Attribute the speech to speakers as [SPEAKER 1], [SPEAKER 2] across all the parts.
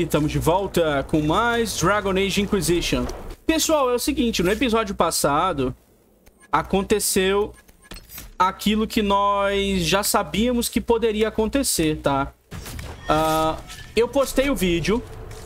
[SPEAKER 1] aí, estamos de volta com mais Dragon Age Inquisition. Pessoal, é o seguinte, no episódio passado aconteceu aquilo que nós já sabíamos que poderia acontecer, tá? Eu postei o vídeo,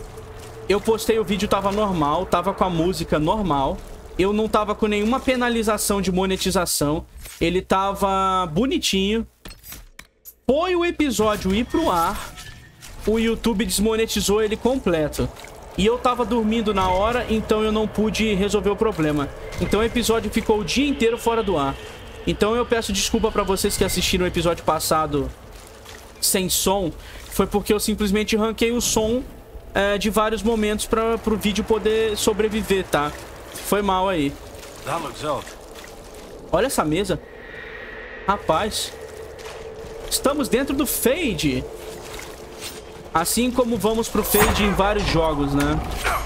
[SPEAKER 1] tava normal, tava com a música normal, eu não tava com nenhuma penalização de monetização, ele tava bonitinho. Foi o episódio ir pro ar, o YouTube desmonetizou ele completo. E eu tava dormindo na hora, então eu não pude resolver o problema. Então o episódio ficou o dia inteiro fora do ar. Então eu peço desculpa pra vocês que assistiram o episódio passado sem som. Foi porque eu simplesmente ranquei o som de vários momentos pro vídeo poder sobreviver, tá? Foi mal aí. Olha essa mesa. Rapaz. Estamos dentro do Fade. Assim como vamos pro Fade em vários jogos, né?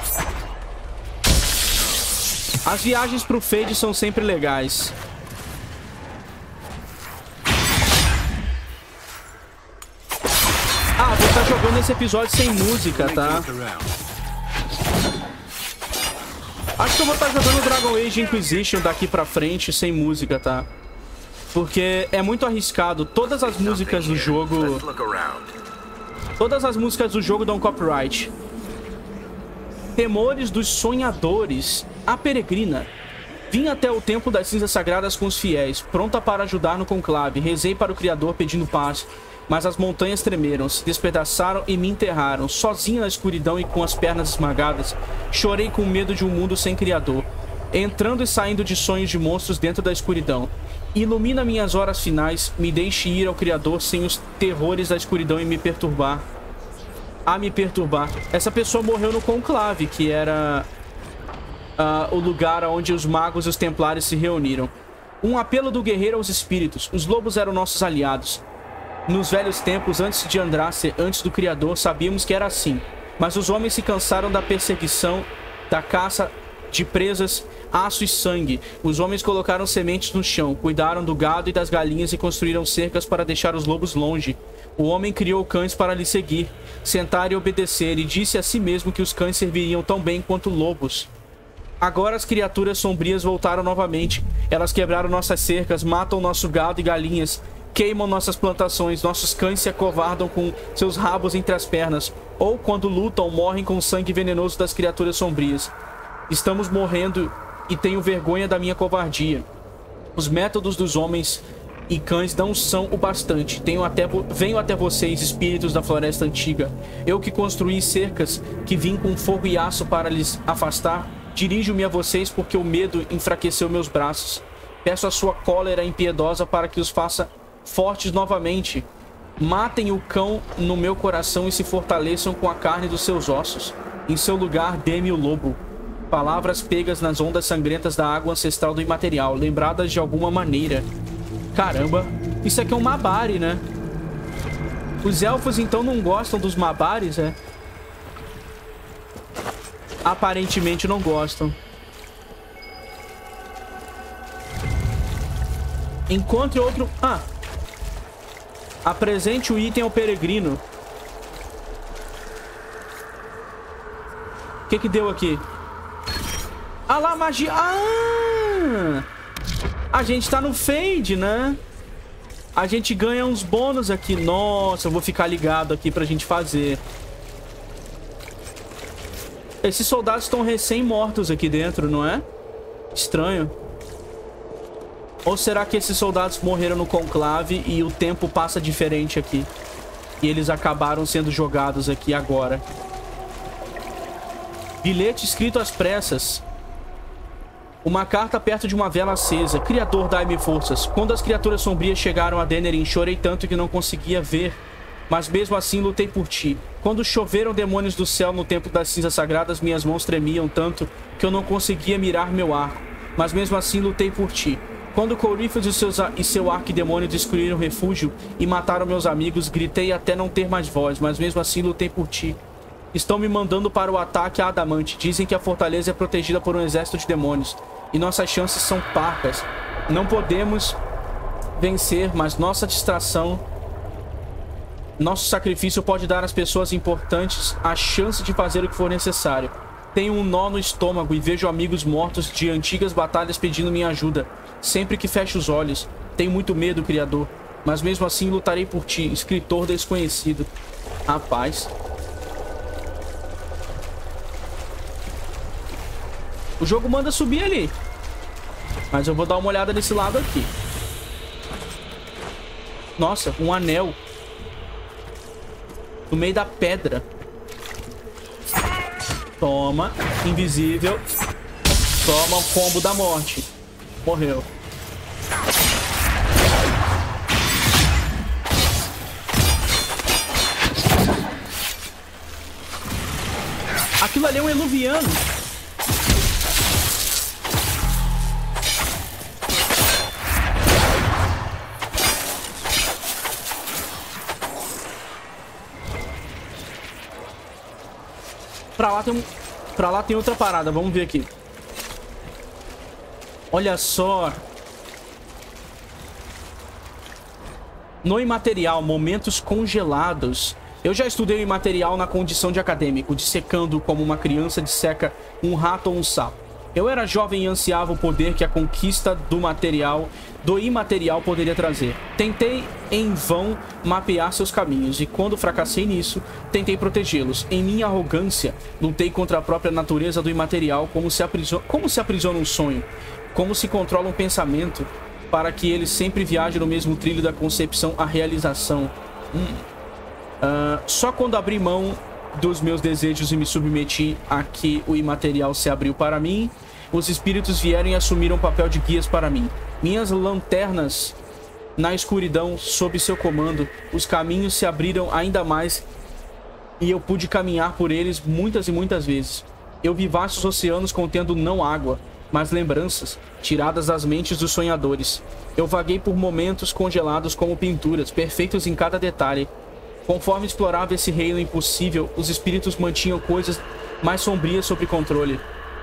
[SPEAKER 1] As viagens pro Fade são sempre legais. Vou estar jogando esse episódio sem música, tá? Acho que eu vou estar jogando Dragon Age Inquisition daqui pra frente sem música, tá? Porque é muito arriscado. Todas as músicas do jogo dão copyright. Temores dos sonhadores. A peregrina. Vim até o templo das cinzas sagradas com os fiéis, pronta para ajudar no conclave. Rezei para o Criador pedindo paz, mas as montanhas tremeram, se despedaçaram e me enterraram. Sozinha na escuridão e com as pernas esmagadas, chorei com medo de um mundo sem Criador. Entrando e saindo de sonhos de monstros dentro da escuridão. Ilumina minhas horas finais, me deixe ir ao Criador sem os terrores da escuridão e me perturbar. Essa pessoa morreu no conclave, que era o lugar onde os magos e os templários se reuniram. Um apelo do guerreiro aos espíritos. Os lobos eram nossos aliados. Nos velhos tempos, antes de Andraste, antes do Criador, sabíamos que era assim. Mas os homens se cansaram da perseguição, da caça de presas, aço e sangue. Os homens colocaram sementes no chão, cuidaram do gado e das galinhas e construíram cercas para deixar os lobos longe. O homem criou cães para lhe seguir, sentar e obedecer, e disse a si mesmo que os cães serviriam tão bem quanto lobos. Agora as criaturas sombrias voltaram novamente. Elas quebraram nossas cercas, matam nosso gado e galinhas, queimam nossas plantações. Nossos cães se acovardam com seus rabos entre as pernas, ou quando lutam, morrem com o sangue venenoso das criaturas sombrias. Estamos morrendo e tenho vergonha da minha covardia. Os métodos dos homens e cães não são o bastante. Venho até vocês, espíritos da floresta antiga. Eu que construí cercas, que vim com fogo e aço para lhes afastar. Dirijo-me a vocês porque o medo enfraqueceu meus braços. Peço a sua cólera impiedosa para que os faça fortes novamente. Matem o cão no meu coração e se fortaleçam com a carne dos seus ossos. Em seu lugar, dê-me o lobo. Palavras pegas nas ondas sangrentas da água ancestral do imaterial, lembradas de alguma maneira. Caramba, isso aqui é um Mabari, né? Os elfos então não gostam dos Mabaris, é? Aparentemente não gostam. Encontre outro... Apresente o item ao peregrino. O que deu aqui? Ah lá, magia. A gente tá no Fade, né? A gente ganha uns bônus aqui. Nossa, eu vou ficar ligado aqui pra gente fazer. Esses soldados estão recém-mortos aqui dentro, não é? Estranho. Ou será que esses soldados morreram no conclave e o tempo passa diferente aqui? E eles acabaram sendo jogados aqui agora. Bilhete escrito às pressas. Uma carta perto de uma vela acesa. Criador, dai-me forças. Quando as criaturas sombrias chegaram a Denerim, chorei tanto que não conseguia ver. Mas mesmo assim lutei por ti. Quando choveram demônios do céu no templo das cinzas sagradas, minhas mãos tremiam tanto que eu não conseguia mirar meu arco. Mas mesmo assim lutei por ti. Quando Corífos e seu arquidemônio destruíram o refúgio e mataram meus amigos, gritei até não ter mais voz, mas mesmo assim lutei por ti. Estão me mandando para o ataque a Adamante. Dizem que a fortaleza é protegida por um exército de demônios. E nossas chances são parcas. Não podemos vencer, mas nossa distração Nosso sacrifício pode dar às pessoas importantes a chance de fazer o que for necessário. Tenho um nó no estômago e vejo amigos mortos de antigas batalhas pedindo minha ajuda. Sempre que fecho os olhos. Tenho muito medo, Criador. Mas mesmo assim lutarei por ti, escritor desconhecido. Rapaz. O jogo manda subir ali. Mas eu vou dar uma olhada nesse lado aqui. Nossa, um anel. No meio da pedra. Toma, invisível. Toma o combo da morte. Morreu. Aquilo ali é um eluviano. Pra lá tem outra parada. Vamos ver aqui. Olha só. No imaterial, momentos congelados. Eu já estudei o imaterial na condição de acadêmico, dissecando como uma criança disseca um rato ou um sapo. Eu era jovem e ansiava o poder que a conquista do imaterial poderia trazer. Tentei em vão mapear seus caminhos e quando fracassei nisso, tentei protegê-los. Em minha arrogância, lutei contra a própria natureza do imaterial, como se aprisiona um sonho, como se controla um pensamento para que ele sempre viaje no mesmo trilho da concepção à realização. Só quando abri mão dos meus desejos e me submeti a que o imaterial se abriu para mim, os espíritos vieram e assumiram o papel de guias para mim. Minhas lanternas na escuridão, sob seu comando, os caminhos se abriram ainda mais e eu pude caminhar por eles muitas e muitas vezes. Eu vi vastos oceanos contendo não água, mas lembranças, tiradas das mentes dos sonhadores. Eu vaguei por momentos congelados como pinturas, perfeitos em cada detalhe. Conforme explorava esse reino impossível, os espíritos mantinham coisas mais sombrias sob controle.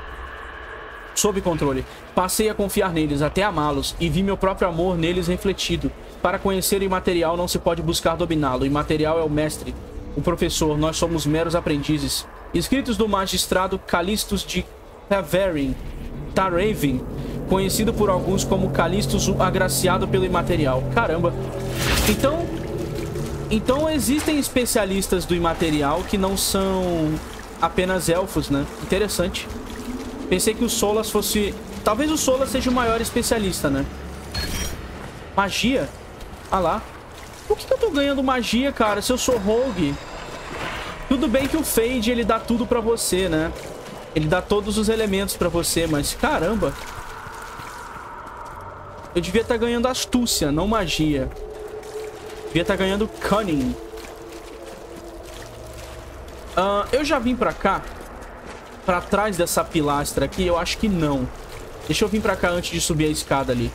[SPEAKER 1] Passei a confiar neles, até amá-los, e vi meu próprio amor neles refletido. Para conhecer o imaterial não se pode buscar dominá-lo. O imaterial é o mestre, o professor, nós somos meros aprendizes. Escritos do magistrado Calistos de Taraven, conhecido por alguns como Calistos o agraciado pelo imaterial. Caramba. Então existem especialistas do imaterial que não são apenas elfos, né? Interessante. Pensei que o Solas fosse... Talvez o Solas seja o maior especialista, né? Magia? Ah lá. Por que eu tô ganhando magia, cara, se eu sou rogue? Tudo bem que o Fade, ele dá tudo pra você, né? Ele dá todos os elementos pra você, mas caramba. Eu devia estar ganhando astúcia, não magia. Devia estar ganhando cunning. Eu já vim pra cá. Pra trás dessa pilastra aqui, eu acho que não. Deixa eu vir pra cá antes de subir a escada ali.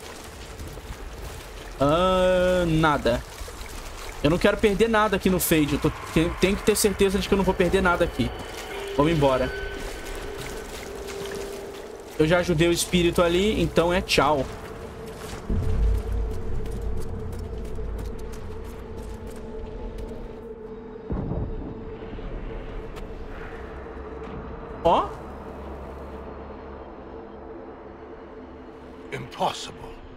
[SPEAKER 1] Nada. Eu não quero perder nada aqui no Fade. Tenho que ter certeza de que eu não vou perder nada aqui. Vamos embora. Eu já ajudei o espírito ali, então é tchau. Ó.
[SPEAKER 2] Impossible.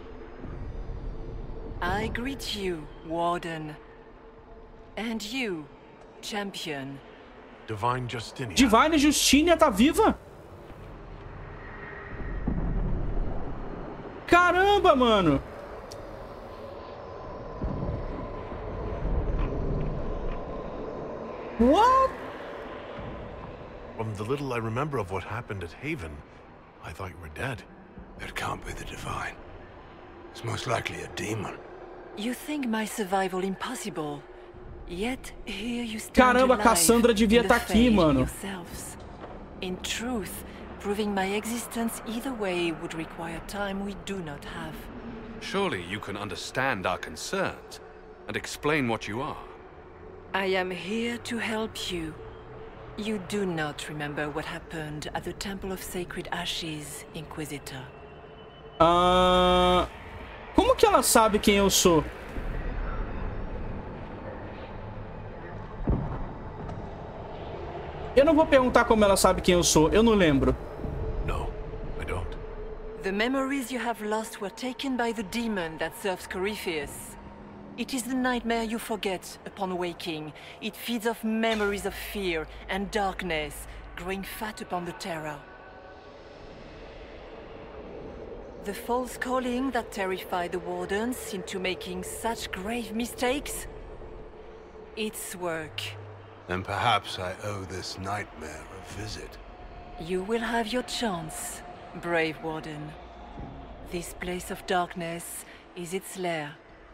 [SPEAKER 3] I greet you, Warden. And you, Champion.
[SPEAKER 2] Divine Justinia.
[SPEAKER 1] Divine Justinia tá viva? Caramba, mano. What?
[SPEAKER 2] From the little I remember of what happened at Haven, I thought you were dead.
[SPEAKER 4] It can't be the Divine. It's most likely a demon.
[SPEAKER 3] You think my survival impossible, yet here you stand
[SPEAKER 1] Caramba,
[SPEAKER 3] alive
[SPEAKER 1] Cassandra devia
[SPEAKER 3] in the
[SPEAKER 1] estar aqui,
[SPEAKER 3] Fade
[SPEAKER 1] mano.
[SPEAKER 3] yourselves. In truth, proving my existence either way would require time we do not have.
[SPEAKER 5] Surely you can understand our concerns and explain what you are.
[SPEAKER 3] I am here to help you. You do not remember what happened at the Temple of Sacred Ashes, Inquisitor.
[SPEAKER 1] Como que ela sabe quem eu sou? Eu não vou perguntar como ela sabe quem eu sou. Eu não lembro.
[SPEAKER 2] No, I don't.
[SPEAKER 3] The memories you have lost were taken by the demon that serves Corypheus. It is the nightmare you forget upon waking. It feeds off memories of fear and darkness, growing fat upon the terror. The false calling that terrified the wardens into making such grave mistakes? Its work.
[SPEAKER 4] Then perhaps I owe this nightmare a visit.
[SPEAKER 3] You will have your chance, brave warden. This place of darkness is its lair.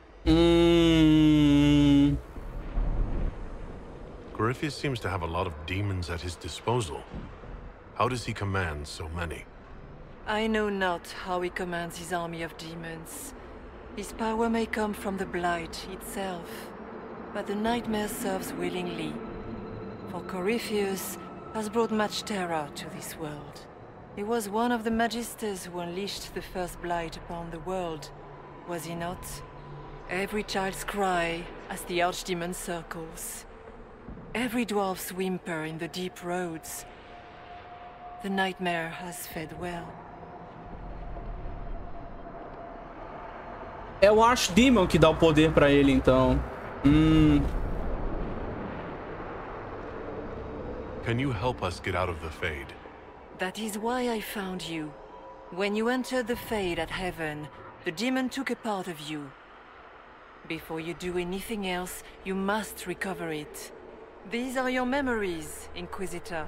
[SPEAKER 2] Corypheus seems to have a lot of demons at his disposal. How does he command so many?
[SPEAKER 3] I know not how he commands his army of demons. His power may come from the Blight itself, but the nightmare serves willingly. For Corypheus has brought much terror to this world. He was one of the Magisters who unleashed the first Blight upon the world, was he not? Every child's cry as the Archdemon circles. Every dwarf's whimper in the deep roads. The nightmare has fed well.
[SPEAKER 1] É o Archdemon que dá o poder pra ele, então.
[SPEAKER 2] Can you help us get out of the Fade?
[SPEAKER 3] That is why I found you. When you entered the Fade at Heaven, the demon took a part of you. Before you do anything else, you must recover it. These are your memories, Inquisitor.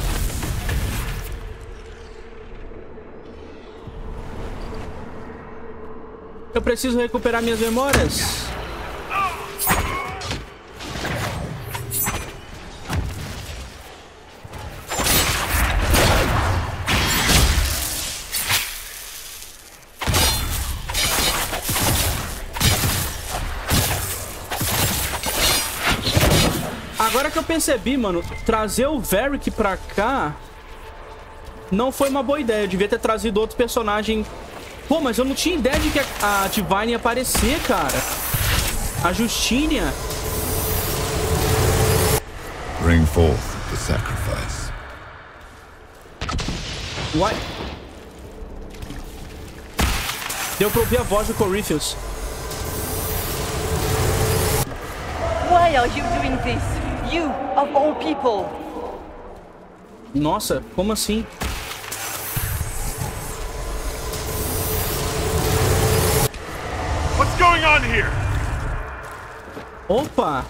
[SPEAKER 1] Eu preciso recuperar minhas memórias. Agora que eu percebi, mano, trazer o Varric pra cá não foi uma boa ideia. Eu devia ter trazido outro personagem. Pô, mas eu não tinha ideia de que a Divine ia aparecer, cara. A Justinia.
[SPEAKER 6] Bring forth the sacrifice.
[SPEAKER 1] What? Deu pra ouvir a voz do Corypheus.
[SPEAKER 3] Why are you doing this? You, of all people!
[SPEAKER 1] Nossa, como assim?
[SPEAKER 2] What's going on here?
[SPEAKER 1] Opa!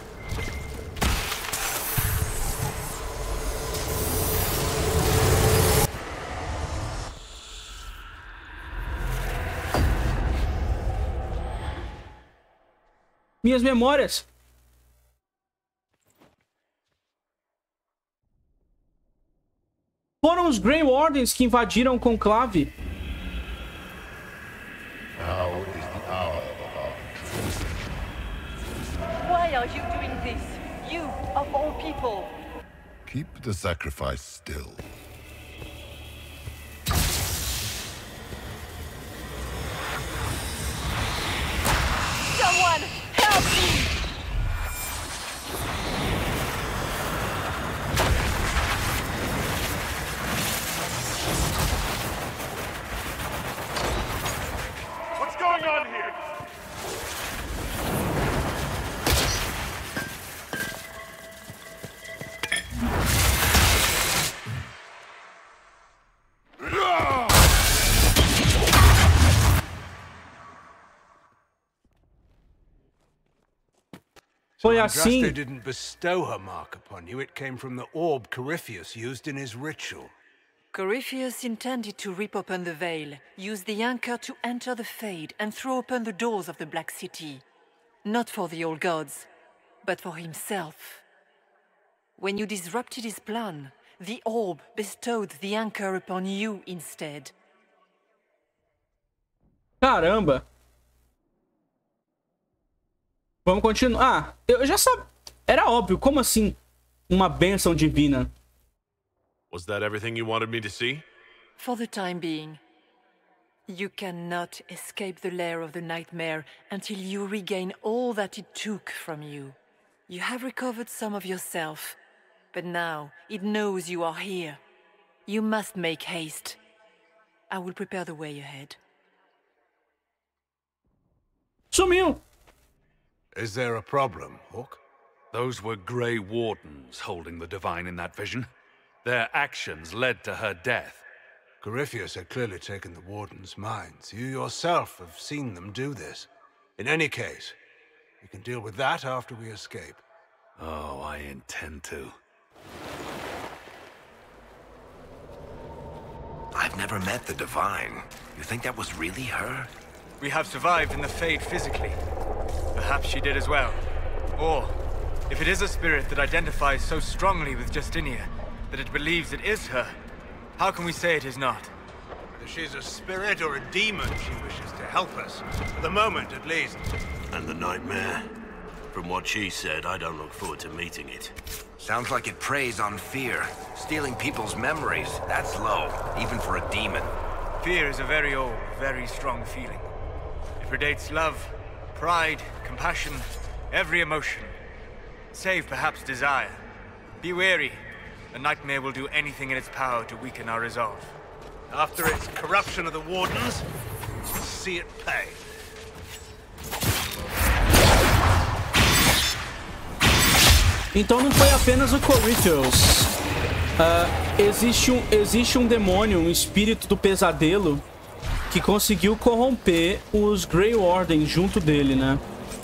[SPEAKER 1] Minhas memórias. Foram os Grey Wardens que invadiram o conclave.
[SPEAKER 3] Why are you doing this? You, of all people!
[SPEAKER 6] Keep the sacrifice still.
[SPEAKER 3] Someone, help me!
[SPEAKER 2] What's going on here?
[SPEAKER 1] Foi
[SPEAKER 4] Andraste
[SPEAKER 1] assim.
[SPEAKER 4] didn't bestow her mark upon you. It came from the orb Corypheus used in his ritual.
[SPEAKER 3] Corypheus intended to rip open the veil, use the anchor to enter the Fade, and throw open the doors of the Black City. Not for the old gods, but for himself. When you disrupted his plan, the orb bestowed the anchor upon you instead.
[SPEAKER 1] Caramba. Vamos continuar. Ah, eu já sabia. Era óbvio. Como assim? Uma bênção divina.
[SPEAKER 2] Was that everything you wanted me to see?
[SPEAKER 3] For the time being. You cannot escape the lair of the nightmare until you regain all that it took from you. You have recovered some of yourself, but now it knows you are here. You must make haste. I will prepare the way ahead.
[SPEAKER 1] Sumiu!
[SPEAKER 4] Is there a problem, Hawk?
[SPEAKER 5] Those were Grey Wardens holding the Divine in that vision. Their actions led to her death.
[SPEAKER 4] Corypheus had clearly taken the Warden's minds. You yourself have seen them do this. In any case, we can deal with that after we escape.
[SPEAKER 5] Oh, I intend to.
[SPEAKER 7] I've never met the Divine. You think that was really her?
[SPEAKER 8] We have survived in the Fade physically. Perhaps she did as well. Or, if it is a spirit that identifies so strongly with Justinia that it believes it is her, how can we say it is not?
[SPEAKER 4] Whether she's a spirit or a demon, she wishes to help us. For the moment, at least.
[SPEAKER 9] And the nightmare? From what she said, I don't look forward to meeting it.
[SPEAKER 7] Sounds like it preys on fear. Stealing people's memories. That's low, even for a demon.
[SPEAKER 8] Fear is a very old, very strong feeling. It predates love, pride, compassion, every emotion. Save perhaps desire. Be wary. The nightmare will do anything in its power to weaken our resolve.
[SPEAKER 4] After its corruption of the Wardens, we'll see it pay.
[SPEAKER 1] Então não foi apenas o Corypheus. Existe um demônio, um espírito do pesadelo, que conseguiu corromper os Grey Warden junto dele, né?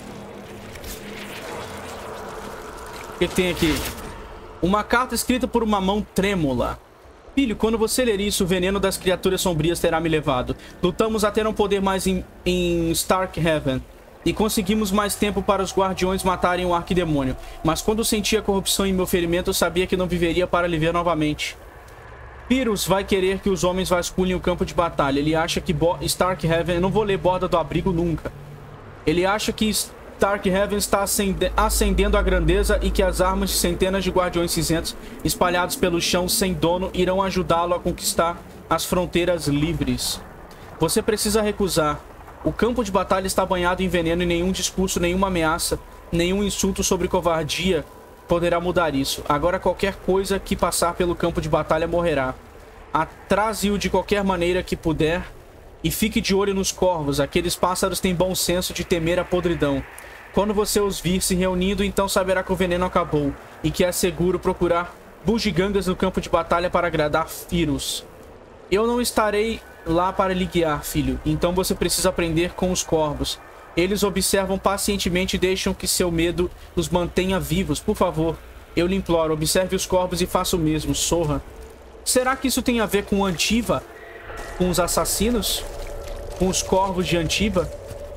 [SPEAKER 1] O que tem aqui? Uma carta escrita por uma mão trêmula. Filho, quando você ler isso, o veneno das criaturas sombrias terá me levado. Lutamos até não poder mais em Starkhaven. E conseguimos mais tempo para os guardiões matarem o arquidemônio. Mas quando senti a corrupção em meu ferimento, eu sabia que não viveria para lhe ver novamente. Pyrrhus vai querer que os homens vasculhem o campo de batalha. Ele acha que Starkhaven... Eu não vou ler Borda do Abrigo nunca. Ele acha que Starkhaven está ascendendo a grandeza e que as armas de centenas de guardiões cinzentos espalhados pelo chão sem dono irão ajudá-lo a conquistar as fronteiras livres. Você precisa recusar. O campo de batalha está banhado em veneno e nenhum discurso, nenhuma ameaça, nenhum insulto sobre covardia poderá mudar isso. Agora qualquer coisa que passar pelo campo de batalha morrerá. Atrase-o de qualquer maneira que puder e fique de olho nos corvos. Aqueles pássaros têm bom senso de temer a podridão. Quando você os vir se reunindo, então saberá que o veneno acabou e que é seguro procurar bugigangas no campo de batalha para agradar Pyrrhus. Eu não estarei lá para lhe guiar, filho. Então você precisa aprender com os corvos. Eles observam pacientemente e deixam que seu medo os mantenha vivos. Por favor, eu lhe imploro, observe os corvos e faça o mesmo, Sorra. Será que isso tem a ver com Antiva? Com os assassinos? Com os corvos de Antiva?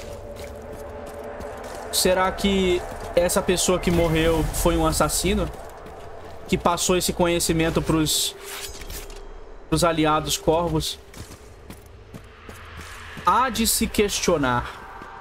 [SPEAKER 1] Será que essa pessoa que morreu foi um assassino? Que passou esse conhecimento pros aliados corvos? Há de se questionar.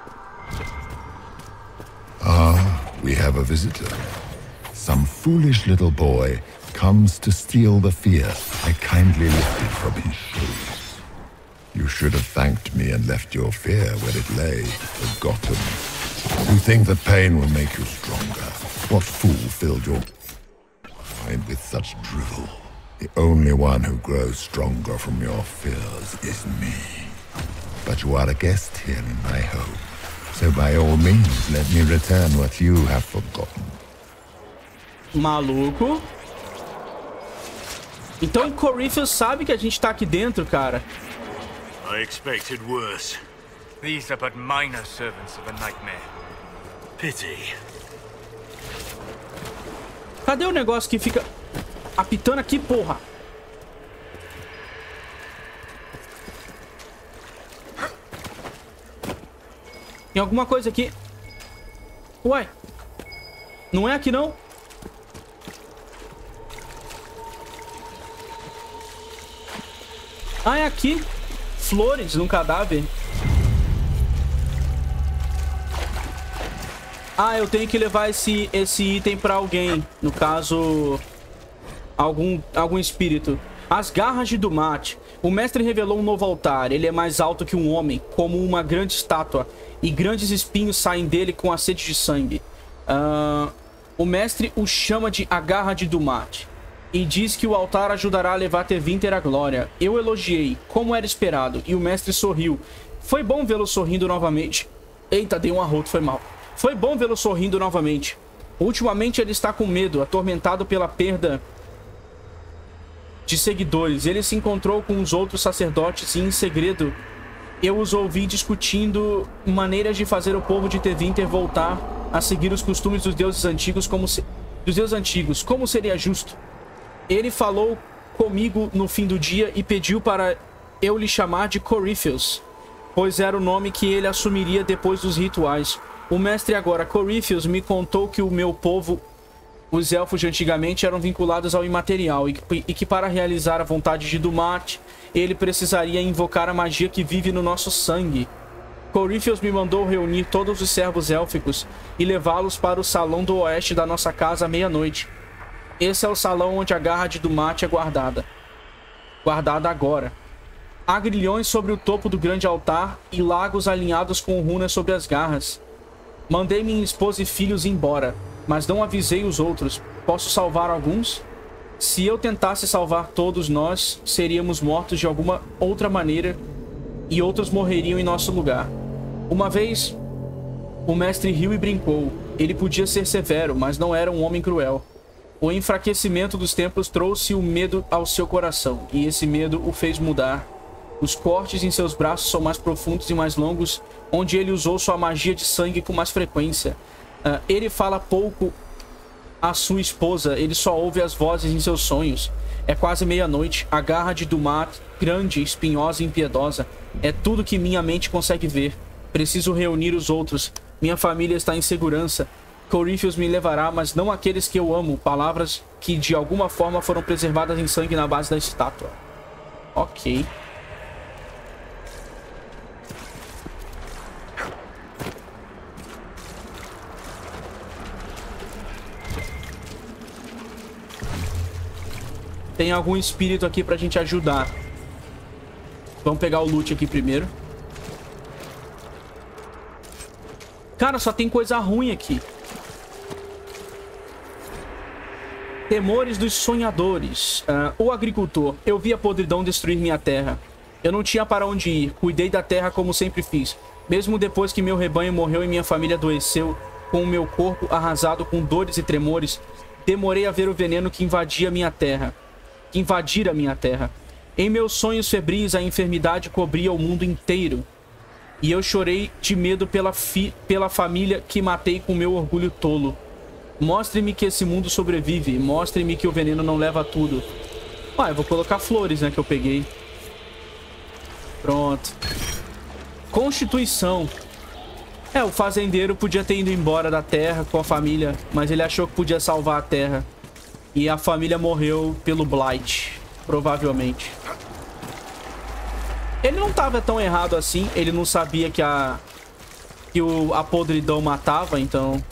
[SPEAKER 6] We have a visitor. Some foolish little boy comes to steal the fear I kindly lifted from his shoulders. You should have thanked me and left your fear where it lay, forgotten. You think the pain will make you stronger. What fool filled your mind with such drivel? The only one who grows stronger from your fears is me. But you are a guest here in my home. So by all means, let me return what you have forgotten.
[SPEAKER 1] Maluco. Então o Corypheus sabe que a gente tá aqui dentro, cara.
[SPEAKER 9] I expected worse.
[SPEAKER 8] These are but minor servants of a nightmare.
[SPEAKER 9] Pity.
[SPEAKER 1] Cadê o negócio que fica apitando aqui, porra? Tem alguma coisa aqui. Ué. Não é aqui, não? Ah, é aqui. Flores num cadáver. Ah, eu tenho que levar esse item pra alguém. No caso, algum espírito. As garras de Dumat. O mestre revelou um novo altar. Ele é mais alto que um homem, como uma grande estátua. E grandes espinhos saem dele com a sede de sangue. O mestre o chama de a Garra de Dumat e diz que o altar ajudará a levar Tevinter à glória. Eu elogiei, como era esperado, e o mestre sorriu. Foi bom vê-lo sorrindo novamente. Eita, dei um arroto, foi mal. Foi bom vê-lo sorrindo novamente. Ultimamente ele está com medo, atormentado pela perda de seguidores. Ele se encontrou com os outros sacerdotes e, em segredo, eu os ouvi discutindo maneiras de fazer o povo de Tevinter voltar a seguir os costumes dos deuses antigos, como seria justo. Ele falou comigo no fim do dia e pediu para eu lhe chamar de Corypheus, pois era o nome que ele assumiria depois dos rituais. O mestre agora, Corypheus, me contou que o meu povo, os elfos de antigamente, eram vinculados ao imaterial e que para realizar a vontade de Dumat, ele precisaria invocar a magia que vive no nosso sangue. Corypheus me mandou reunir todos os servos élficos e levá-los para o salão do oeste da nossa casa à meia-noite. Esse é o salão onde a Garra de Dumat é guardada. Guardada agora. Há grilhões sobre o topo do grande altar e lagos alinhados com runas sobre as garras. Mandei minha esposa e filhos embora, mas não avisei os outros. Posso salvar alguns? Se eu tentasse salvar todos, nós seríamos mortos de alguma outra maneira e outros morreriam em nosso lugar. Uma vez, o mestre riu e brincou. Ele podia ser severo, mas não era um homem cruel. O enfraquecimento dos templos trouxe o medo ao seu coração, e esse medo o fez mudar. Os cortes em seus braços são mais profundos e mais longos, onde ele usou sua magia de sangue com mais frequência. Ele fala pouco a sua esposa, ele só ouve as vozes em seus sonhos. É quase meia-noite. A Garra de Dumat, grande, espinhosa e impiedosa, é tudo que minha mente consegue ver. Preciso reunir os outros. Minha família está em segurança. Corypheus me levará, mas não aqueles que eu amo. Palavras que de alguma forma foram preservadas em sangue na base da estátua. Ok. Tem algum espírito aqui pra gente ajudar. Vamos pegar o loot aqui primeiro. Cara, só tem coisa ruim aqui. Temores dos sonhadores. O agricultor. Eu vi a podridão destruir minha terra. Eu não tinha para onde ir. Cuidei da terra como sempre fiz. Mesmo depois que meu rebanho morreu e minha família adoeceu, com o meu corpo arrasado com dores e tremores, demorei a ver o veneno que invadira a minha terra. Em meus sonhos febris, a enfermidade cobria o mundo inteiro. E eu chorei de medo pela família que matei com meu orgulho tolo. Mostre-me que esse mundo sobrevive. Mostre-me que o veneno não leva tudo. Eu vou colocar flores, né, que eu peguei. Pronto. Constituição. O fazendeiro podia ter ido embora da terra com a família, mas ele achou que podia salvar a terra. E a família morreu pelo Blight, provavelmente. Ele não estava tão errado assim. Ele não sabia que a podridão matava, então...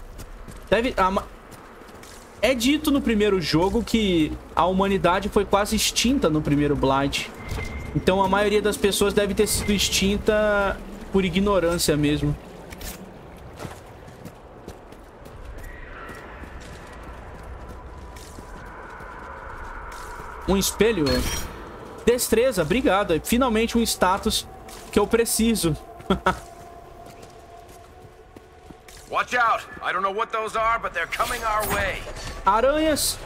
[SPEAKER 1] É dito no primeiro jogo que a humanidade foi quase extinta no primeiro Blight. Então a maioria das pessoas deve ter sido extinta por ignorância mesmo. Um espelho? Destreza, obrigado. É finalmente um status que eu preciso.
[SPEAKER 7] Watch out! I don't know what those are, but they're coming our way.
[SPEAKER 1] Aranhas.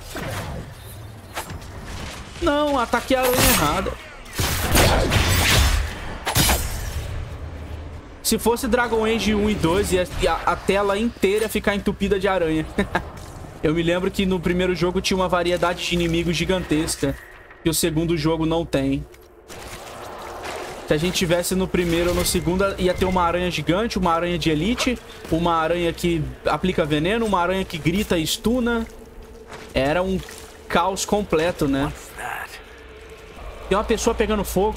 [SPEAKER 1] Não, ataquei a aranha errada. Se fosse Dragon Age 1 e 2, a tela inteira ficar entupida de aranha. Eu me lembro que no primeiro jogo tinha uma variedade de inimigos gigantesca, que o segundo jogo não tem. Se a gente tivesse no primeiro ou no segundo, ia ter uma aranha gigante, uma aranha de elite, uma aranha que aplica veneno, uma aranha que grita e stuna. Era um caos completo, né? Tem uma pessoa pegando fogo.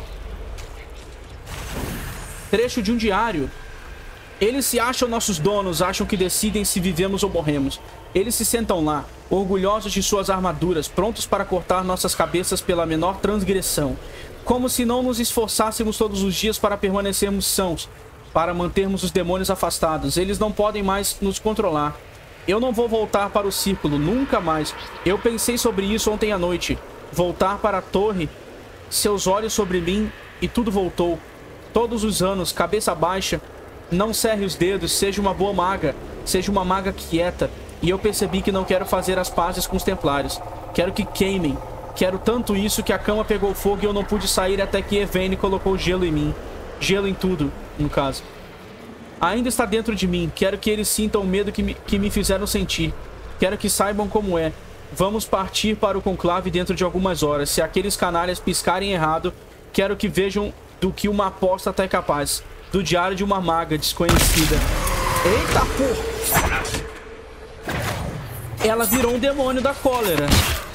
[SPEAKER 1] Trecho de um diário. Eles se acham nossos donos, acham que decidem se vivemos ou morremos. Eles se sentam lá, orgulhosos de suas armaduras, prontos para cortar nossas cabeças pela menor transgressão. Como se não nos esforçássemos todos os dias para permanecermos sãos, para mantermos os demônios afastados. Eles não podem mais nos controlar. Eu não vou voltar para o círculo, nunca mais. Eu pensei sobre isso ontem à noite. Voltar para a torre, seus olhos sobre mim e tudo voltou. Todos os anos, cabeça baixa, não cerre os dedos, seja uma boa maga, seja uma maga quieta. E eu percebi que não quero fazer as pazes com os templários. Quero que queimem. Quero tanto isso que a cama pegou fogo e eu não pude sair até que Evane colocou gelo em mim. Gelo em tudo, no caso. Ainda está dentro de mim. Quero que eles sintam o medo que me fizeram sentir. Quero que saibam como é. Vamos partir para o conclave dentro de algumas horas. Se aqueles canalhas piscarem errado, quero que vejam do que uma apóstata é capaz. Do diário de uma maga desconhecida. Eita, porra! Ela virou um demônio da cólera.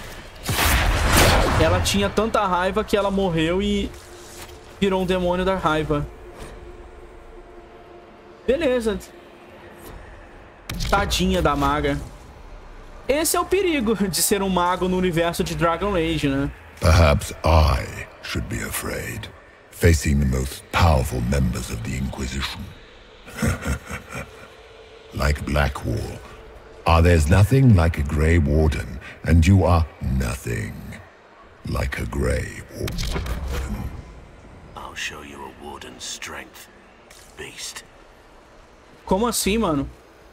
[SPEAKER 1] Ela tinha tanta raiva que ela morreu e virou um demônio da raiva. Beleza. Tadinha da maga. Esse é o perigo de ser um mago no universo de Dragon Age, né?
[SPEAKER 6] Perhaps I should be afraid, facing the most powerful members of the Inquisition. Like Blackwall. There's nothing like a Grey Warden, and you are nothing like a Grey Warden.
[SPEAKER 9] I'll show you a Warden's strength, beast.
[SPEAKER 1] Como assim, mano?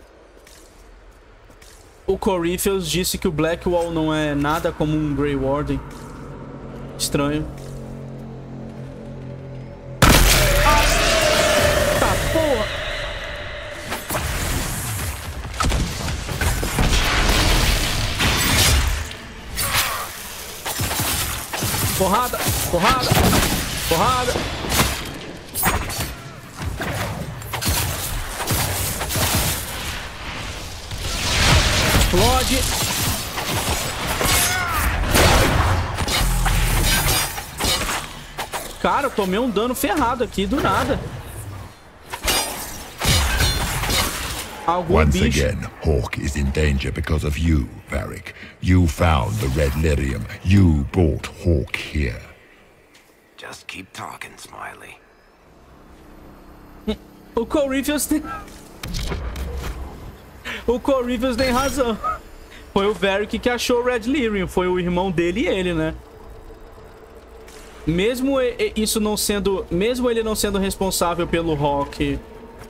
[SPEAKER 1] O Corypheus disse que o Blackwall não é nada como um Grey Warden. Estranho. Tá, porra! Porrada, porrada, porrada. Explode. Cara, eu tomei um dano ferrado aqui do nada.
[SPEAKER 6] Once again, Hawke is in danger because of you, Varric. You found the Red Lyrium. You brought Hawke here.
[SPEAKER 7] Just keep talking, Smiley.
[SPEAKER 1] O Corypheus tem... O Corypheus tem razão. Foi o Varric que achou o Red Lyrium. Foi o irmão dele e ele, né? Mesmo isso não sendo... Mesmo ele não sendo responsável pelo Hawke...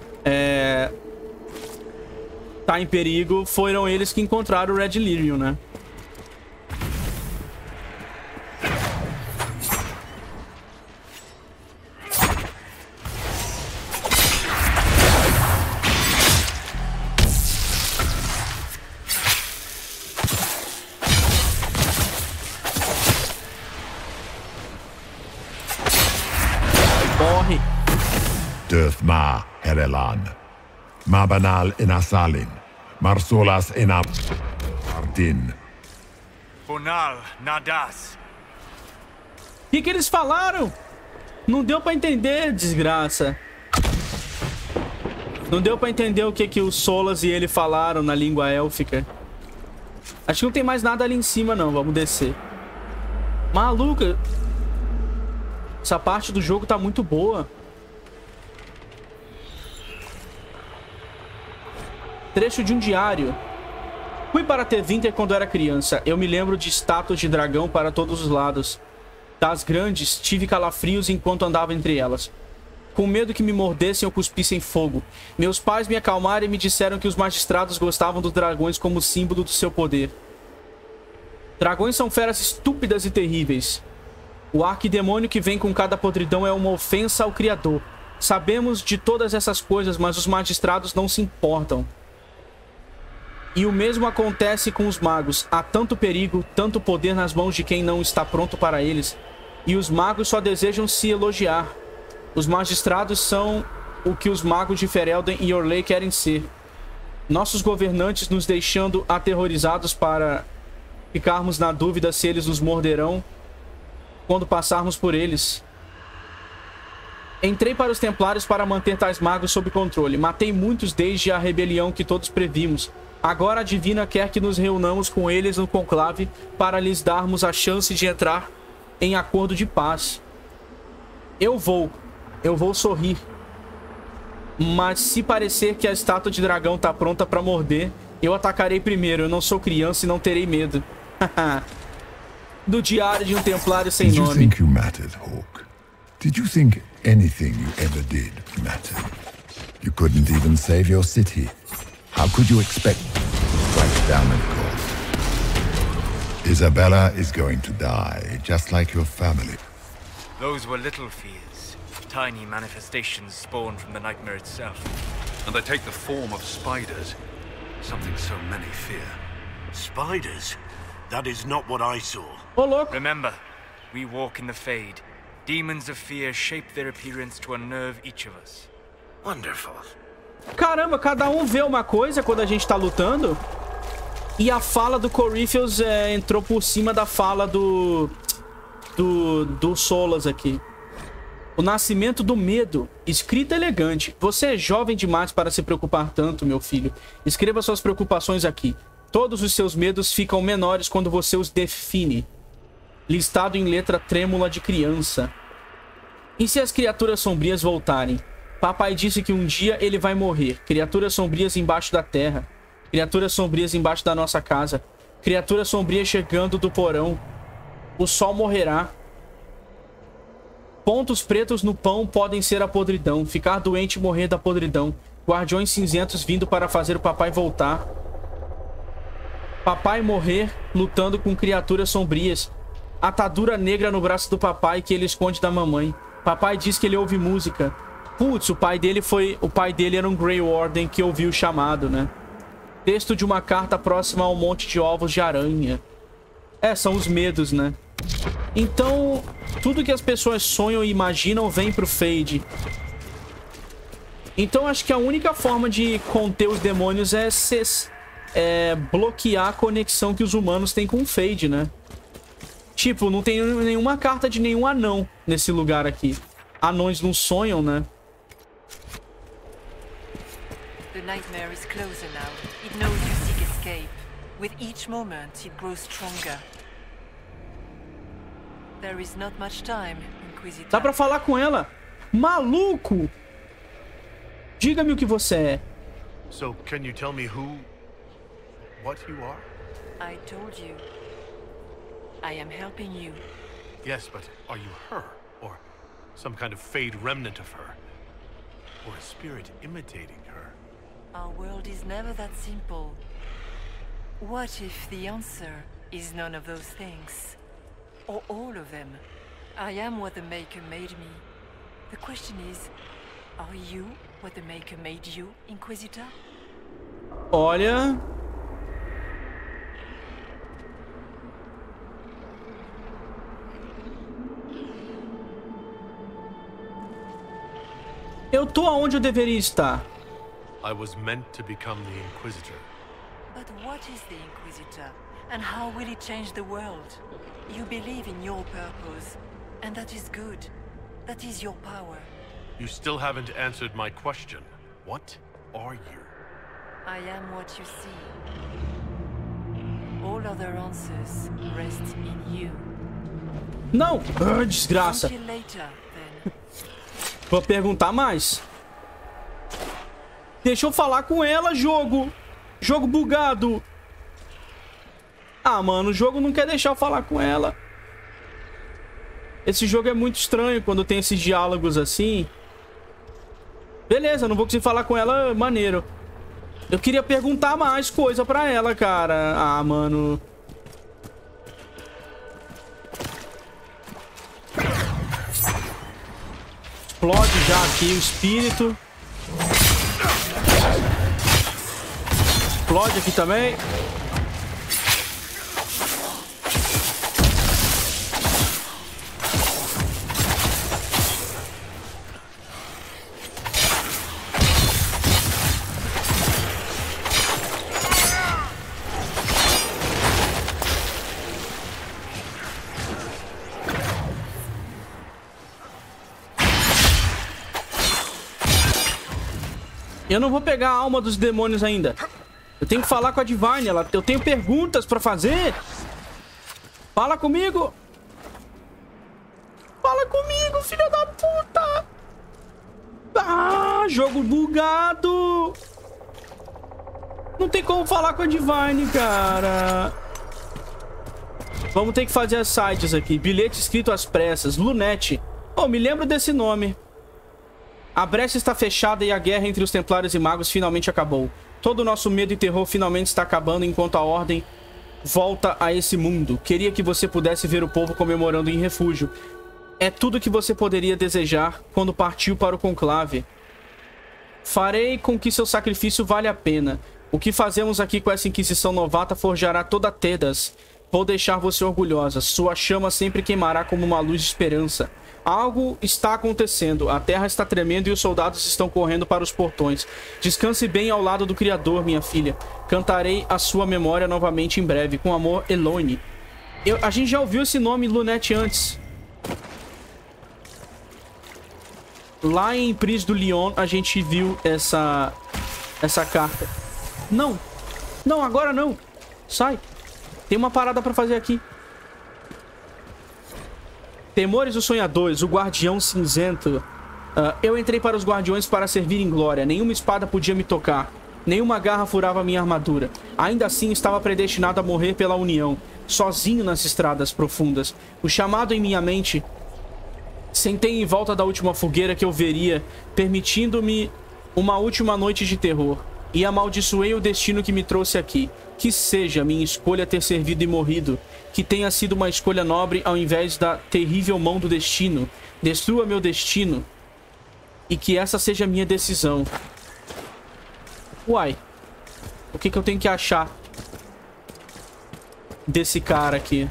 [SPEAKER 1] tá em perigo, foram eles que encontraram o Red Lyrium, né? Morre!
[SPEAKER 6] Durthma Herelan. Mabanal Inasalin. Marsolas Inam Ardin.
[SPEAKER 8] Bonal Nadas.
[SPEAKER 1] O que eles falaram? Não deu pra entender, desgraça. Não deu pra entender o que o Solas e ele falaram na língua élfica. Acho que não tem mais nada ali em cima, não. Vamos descer. Maluca. Essa parte do jogo tá muito boa. Trecho de um diário. Fui para Tevinter quando era criança. Eu me lembro de estátuas de dragão para todos os lados. Das grandes, tive calafrios enquanto andava entre elas. Com medo que me mordessem ou cuspissem fogo. Meus pais me acalmaram e me disseram que os magistrados gostavam dos dragões como símbolo do seu poder. Dragões são feras estúpidas e terríveis. O arquidemônio que vem com cada podridão é uma ofensa ao Criador. Sabemos de todas essas coisas, mas os magistrados não se importam. E o mesmo acontece com os magos. Há tanto perigo, tanto poder nas mãos de quem não está pronto para eles. E os magos só desejam se elogiar. Os magistrados são o que os magos de Ferelden e Orlais querem ser. Nossos governantes nos deixando aterrorizados para ficarmos na dúvida se eles nos morderão quando passarmos por eles. Entrei para os Templários para manter tais magos sob controle. Matei muitos desde a rebelião que todos previmos. Agora a Divina quer que nos reunamos com eles no conclave para lhes darmos a chance de entrar em acordo de paz. Eu vou sorrir. Mas se parecer que a estátua de dragão tá pronta para morder, Eu atacarei primeiro. Eu não sou criança e não terei medo. Do diário de um templário sem nome.
[SPEAKER 6] Did you think you mattered, Hawke? Did you think anything you ever did mattered? You couldn't even save your city. How could you expect to strike down a god? Isabella is going to die, just like your family.
[SPEAKER 8] Those were little fears. Tiny manifestations spawned from the nightmare itself.
[SPEAKER 5] And they take the form of spiders. Something so many fear.
[SPEAKER 9] Spiders? That is not what I saw.
[SPEAKER 1] Ô, louco.
[SPEAKER 8] Remember, we walk in the Fade. Demons of fear shape their appearance to unnerve each of us.
[SPEAKER 9] Wonderful.
[SPEAKER 1] Caramba, cada um vê uma coisa quando a gente tá lutando. E a fala do Corypheus entrou por cima da fala do Solas aqui. O nascimento do medo. Escrita elegante. Você é jovem demais para se preocupar tanto, meu filho. Escreva suas preocupações aqui. Todos os seus medos ficam menores quando você os define. Listado em letra trêmula de criança. E se as criaturas sombrias voltarem? Papai disse que um dia ele vai morrer. Criaturas sombrias embaixo da terra. Criaturas sombrias embaixo da nossa casa. Criaturas sombrias chegando do porão. O sol morrerá. Pontos pretos no pão podem ser a podridão. Ficar doente e morrer da podridão. Guardiões cinzentos vindo para fazer o papai voltar. Papai morrer lutando com criaturas sombrias. Atadura negra no braço do papai que ele esconde da mamãe. Papai diz que ele ouve música. Putz, o pai dele era um Grey Warden que ouviu o chamado, né? Texto de uma carta próxima ao monte de ovos de aranha. São os medos, né? Então, tudo que as pessoas sonham e imaginam vem pro Fade. Então, acho que a única forma de conter os demônios é bloquear a conexão que os humanos têm com o Fade, né? Tipo, não tem nenhuma carta de nenhum anão nesse lugar aqui. Anões não sonham, né?
[SPEAKER 3] The nightmare is closer now. It knows you seek escape. With each moment, it grows stronger. There is not much time, Inquisitor.
[SPEAKER 1] Dá pra falar com ela. Maluco! Diga-me o que você é.
[SPEAKER 2] So, can you tell me what you are?
[SPEAKER 3] I told you. I am helping you.
[SPEAKER 2] Yes, but are you her? Or some kind of Fade remnant of her? Or a spirit imitating her?
[SPEAKER 3] Our world is never that simple. What if the answer is none of those things? Or all of them? I am what the Maker made me. The question is, are you what the Maker made you, Inquisitor?
[SPEAKER 1] Olha... Eu tô aonde eu deveria estar.
[SPEAKER 2] I was meant to become the Inquisitor.
[SPEAKER 3] But what is the Inquisitor? And how will it change the world? You believe in your purpose, and that is good. That is your power.
[SPEAKER 2] You still haven't answered my question. What are you?
[SPEAKER 3] I am what you see. All other answers rest in you.
[SPEAKER 1] Não! Desgraça.
[SPEAKER 3] Until later, then.
[SPEAKER 1] Vou perguntar mais. Deixa eu falar com ela, jogo. Jogo bugado. Ah, mano, o jogo não quer deixar eu falar com ela. Esse jogo é muito estranho quando tem esses diálogos assim. Beleza, não vou conseguir falar com ela, maneiro. Eu queria perguntar mais coisa pra ela, cara. Ah, mano. Explode já aqui o espírito. Explode aqui também. Eu não vou pegar a alma dos demônios ainda. Eu tenho que falar com a Divine. Eu tenho perguntas pra fazer. Fala comigo. Fala comigo, filho da puta. Ah, jogo bugado. Não tem como falar com a Divine, cara. Vamos ter que fazer as sides aqui. Bilhete escrito às pressas. Lunete. Oh, me lembro desse nome. A brecha está fechada e a guerra entre os Templários e Magos finalmente acabou. Todo o nosso medo e terror finalmente está acabando enquanto a Ordem volta a esse mundo. Queria que você pudesse ver o povo comemorando em refúgio. É tudo que você poderia desejar quando partiu para o conclave. Farei com que seu sacrifício valha a pena. O que fazemos aqui com essa Inquisição novata forjará toda Tedas. Vou deixar você orgulhosa. Sua chama sempre queimará como uma luz de esperança. Algo está acontecendo. A terra está tremendo e os soldados estão correndo para os portões. Descanse bem ao lado do Criador, minha filha. Cantarei a sua memória novamente em breve. Com amor, Elone. A gente já ouviu esse nome, Lunete, antes. Lá em Pris do Lyon, a gente viu essa carta. Não. Não, agora não. Sai. Tem uma parada pra fazer aqui. Temores dos Sonhadores, o Guardião Cinzento. Eu entrei para os Guardiões para servir em glória. Nenhuma espada podia me tocar. Nenhuma garra furava minha armadura. Ainda assim, estava predestinado a morrer pela União. Sozinho nas estradas profundas. O chamado em minha mente... Sentei em volta da última fogueira que eu veria, permitindo-me uma última noite de terror. E amaldiçoei o destino que me trouxe aqui. Que seja minha escolha ter servido e morrido. Que tenha sido uma escolha nobre ao invés da terrível mão do destino. Destrua meu destino. E que essa seja minha decisão. Uai. O que eu tenho que achar desse cara aqui?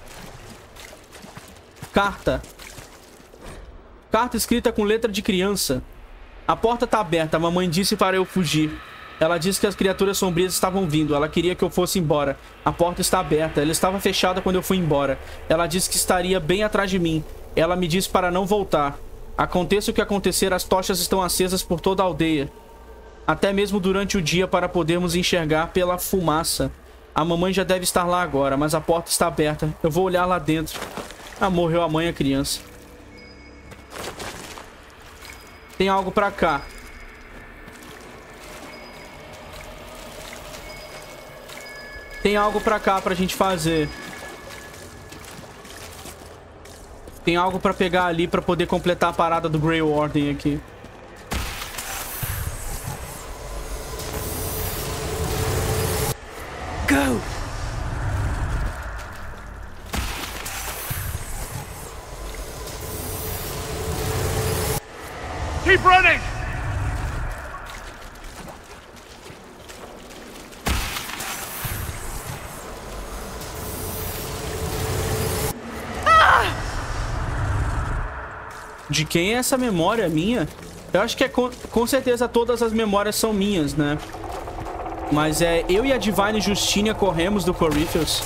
[SPEAKER 1] Carta. Carta escrita com letra de criança. A porta tá aberta. A mamãe disse para eu fugir. Ela disse que as criaturas sombrias estavam vindo. Ela queria que eu fosse embora. A porta está aberta. Ela estava fechada quando eu fui embora. Ela disse que estaria bem atrás de mim. Ela me disse para não voltar. Aconteça o que acontecer, as tochas estão acesas por toda a aldeia. Até mesmo durante o dia para podermos enxergar pela fumaça. A mamãe já deve estar lá agora, mas a porta está aberta. Eu vou olhar lá dentro. Ah, morreu a mãe e a criança. Tem algo pra cá. Tem algo pra cá pra gente fazer. Tem algo pra pegar ali pra poder completar a parada do Grey Warden aqui.
[SPEAKER 3] Go!
[SPEAKER 2] Keep running!
[SPEAKER 1] De quem é essa memória minha? Eu acho que é com certeza todas as memórias são minhas, né? Mas é eu e a Divine Justinia corremos do Corypheus.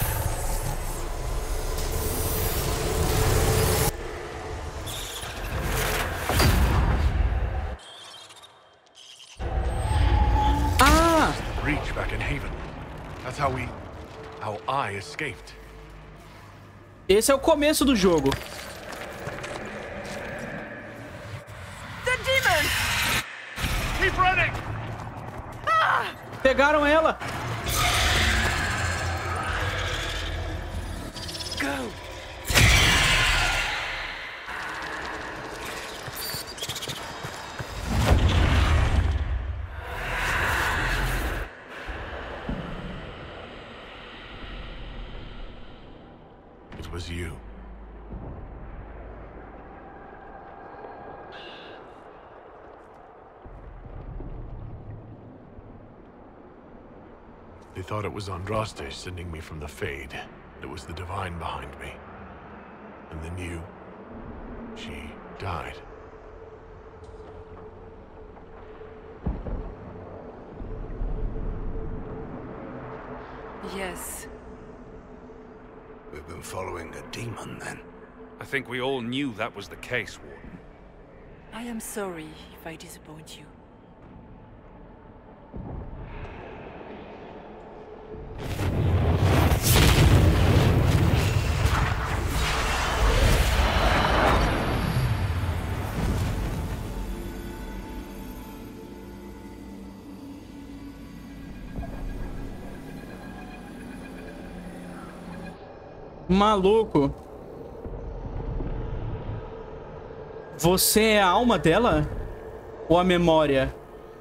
[SPEAKER 1] Ah!
[SPEAKER 2] Breach back in Haven. That's how I escaped.
[SPEAKER 1] Esse é o começo do jogo.
[SPEAKER 2] Keep running!
[SPEAKER 1] Pegaram ela.
[SPEAKER 3] Go!
[SPEAKER 2] It was you. They thought it was Andraste sending me from the Fade. It was the Divine behind me. And then you... she died.
[SPEAKER 3] Yes.
[SPEAKER 4] We've been following a demon, then.
[SPEAKER 5] I think we all knew that was the case, Warden.
[SPEAKER 3] I am sorry if I disappoint you.
[SPEAKER 1] Maluco. Você é a alma dela? Ou a memória?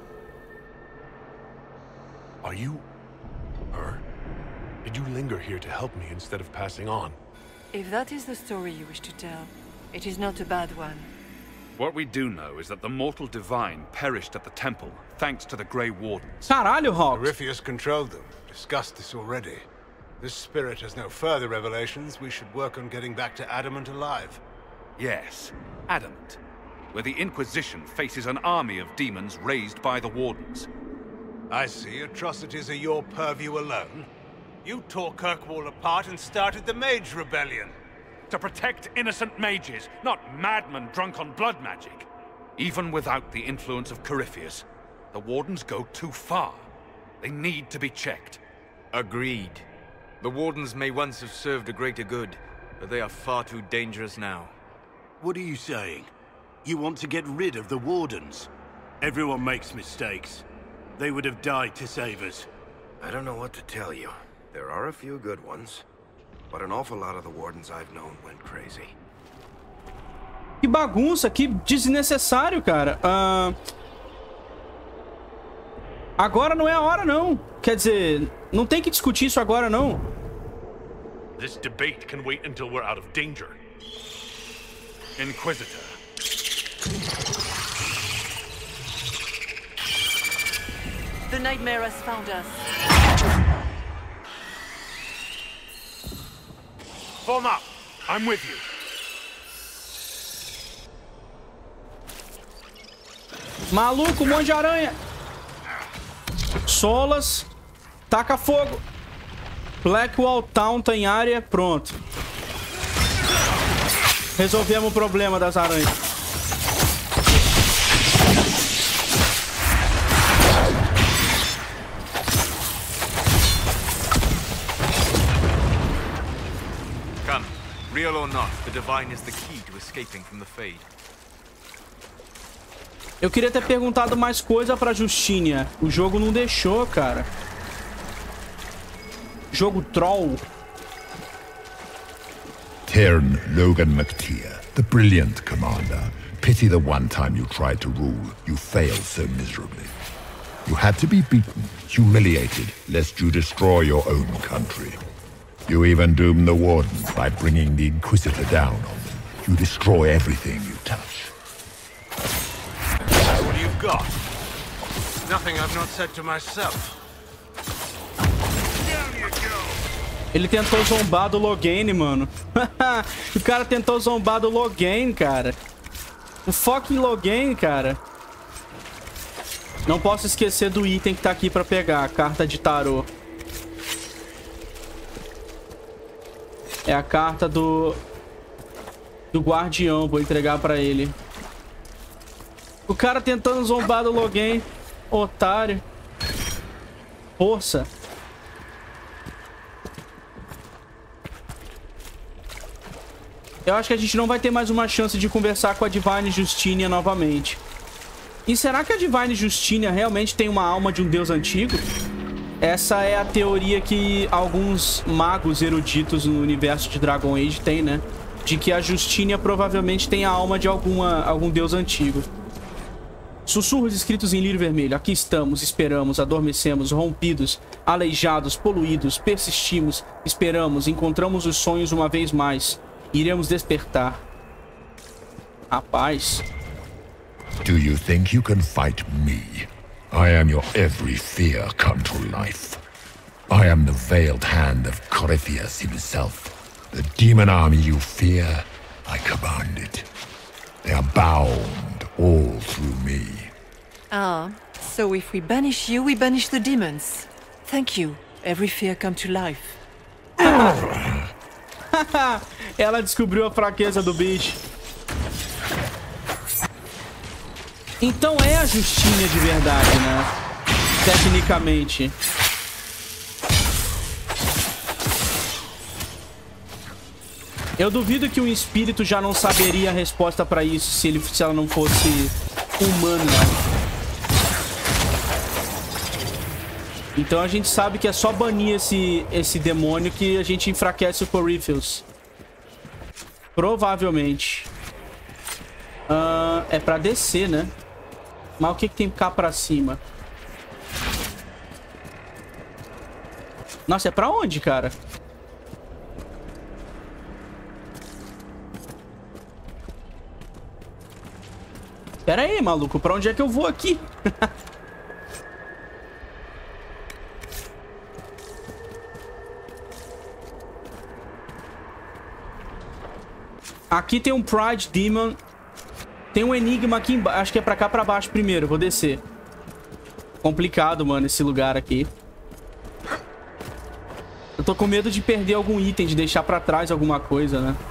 [SPEAKER 2] Are you her? Did you linger here to help me instead of passing on?
[SPEAKER 3] If that is the story you wish to tell, it is not a bad one.
[SPEAKER 5] What we do know is that the mortal divine perished at the temple, thanks to the Grey Wardens.
[SPEAKER 1] Caralho, Hawks.
[SPEAKER 4] Corypheus controlled them. Discussed this already. This spirit has no further revelations. We should work on getting back to Adamant alive.
[SPEAKER 5] Yes, Adamant, where the Inquisition faces an army of demons raised by the Wardens.
[SPEAKER 4] I see. Atrocities are your purview alone. You tore Kirkwall apart and started the Mage Rebellion.
[SPEAKER 5] To protect innocent mages, not madmen drunk on blood magic. Even without the influence of Corypheus, the Wardens go too far. They need to be checked.
[SPEAKER 8] Agreed. The Wardens may once have served a greater good, but they are far too dangerous now.
[SPEAKER 9] What are you saying? You want to get rid of the Wardens? Everyone makes mistakes. They would have died to save us.
[SPEAKER 7] I don't know what to tell you. There are a few good ones, but an awful lot of the Wardens I've known went crazy.
[SPEAKER 1] Que bagunça, que desnecessário, cara. Agora não é a hora, não. Quer dizer, não tem que discutir isso agora, não.
[SPEAKER 2] This debate can wait until we're out of danger.
[SPEAKER 5] Inquisitor.
[SPEAKER 3] The Nightmare has found us.
[SPEAKER 5] Form up. I'm with you.
[SPEAKER 1] Maluco, um monte de aranha. Solas. Taca fogo. Blackwall Town tá em área. Pronto. Resolvemos o problema das aranhas.
[SPEAKER 8] Come, real or not, the Divine is the key to escaping from the Fade.
[SPEAKER 1] Eu queria ter perguntado mais coisa pra Justinia. O jogo não deixou, cara. Jogo troll.
[SPEAKER 6] Tern Logan McTeer, the brilliant commander. Pity the one time you tried to rule, you failed so miserably. You had to be beaten, humiliated, lest you destroy your own country. You even doomed the Wardens by bringing the Inquisitor down on them. You destroy everything you touch.
[SPEAKER 4] What do you got? Nothing I've not said to myself.
[SPEAKER 1] Ele tentou zombar do Loghain, mano. O cara tentou zombar do Loghain, cara. O fucking Loghain, cara. Não posso esquecer do item que tá aqui pra pegar. A carta de tarô. É a carta do guardião. Vou entregar pra ele. O cara tentando zombar do Loghain. Otário. Força. Eu acho que a gente não vai ter mais uma chance de conversar com a Divine Justinia novamente. E será que a Divine Justinia realmente tem uma alma de um deus antigo? Essa é a teoria que alguns magos eruditos no universo de Dragon Age têm, né? De que a Justinia provavelmente tem a alma de algum deus antigo. Sussurros escritos em lírio vermelho. Aqui estamos, esperamos, adormecemos, rompidos, aleijados, poluídos, persistimos, esperamos, encontramos os sonhos uma vez mais. Iremos despertar. Rapaz.
[SPEAKER 6] Do you think you can fight me? I am your every fear come to life. I am the veiled hand of Corypheus himself. The demon army you fear, I command it. They are bound all through me.
[SPEAKER 3] Ah, so if we banish you, we banish the demons. Thank you. Every fear come to life.
[SPEAKER 1] Ela descobriu a fraqueza do bicho. Então é a Justinia de verdade, né? Tecnicamente. Eu duvido que um espírito já não saberia a resposta pra isso se ela não fosse humana. Então a gente sabe que é só banir esse demônio que a gente enfraquece o Corypheus. Provavelmente. É pra descer, né? Mas o que tem cá pra cima? Nossa, é pra onde, cara? Pera aí, maluco. Pra onde é que eu vou aqui? Aqui tem um Pride Demon. Tem um enigma aqui embaixo. Acho que é pra cá, pra baixo primeiro. Vou descer. Complicado, mano, esse lugar aqui. Eu tô com medo de perder algum item, de deixar pra trás alguma coisa, né?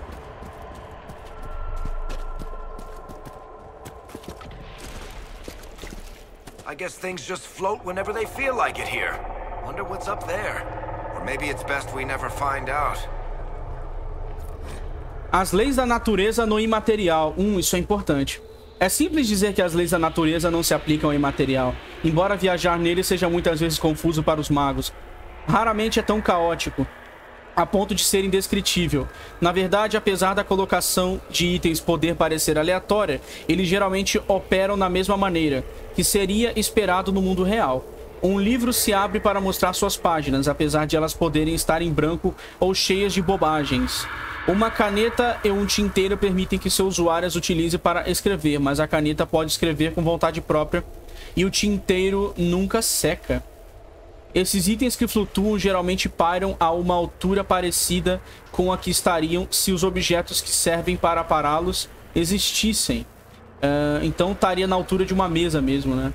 [SPEAKER 7] I guess things just float whenever they feel like it here. Wonder what's up there. Or maybe it's best we never find out.
[SPEAKER 1] As leis da natureza no imaterial. Isso é importante. É simples dizer que as leis da natureza não se aplicam ao imaterial, embora viajar nele seja muitas vezes confuso para os magos. Raramente é tão caótico, a ponto de ser indescritível. Na verdade, apesar da colocação de itens poder parecer aleatória, eles geralmente operam na mesma maneira, que seria esperado no mundo real. Um livro se abre para mostrar suas páginas, apesar de elas poderem estar em branco ou cheias de bobagens. Uma caneta e um tinteiro permitem que seu usuário as utilize para escrever, mas a caneta pode escrever com vontade própria e o tinteiro nunca seca. Esses itens que flutuam geralmente pairam a uma altura parecida com a que estariam se os objetos que servem para pará-los existissem. Então estaria na altura de uma mesa mesmo, né?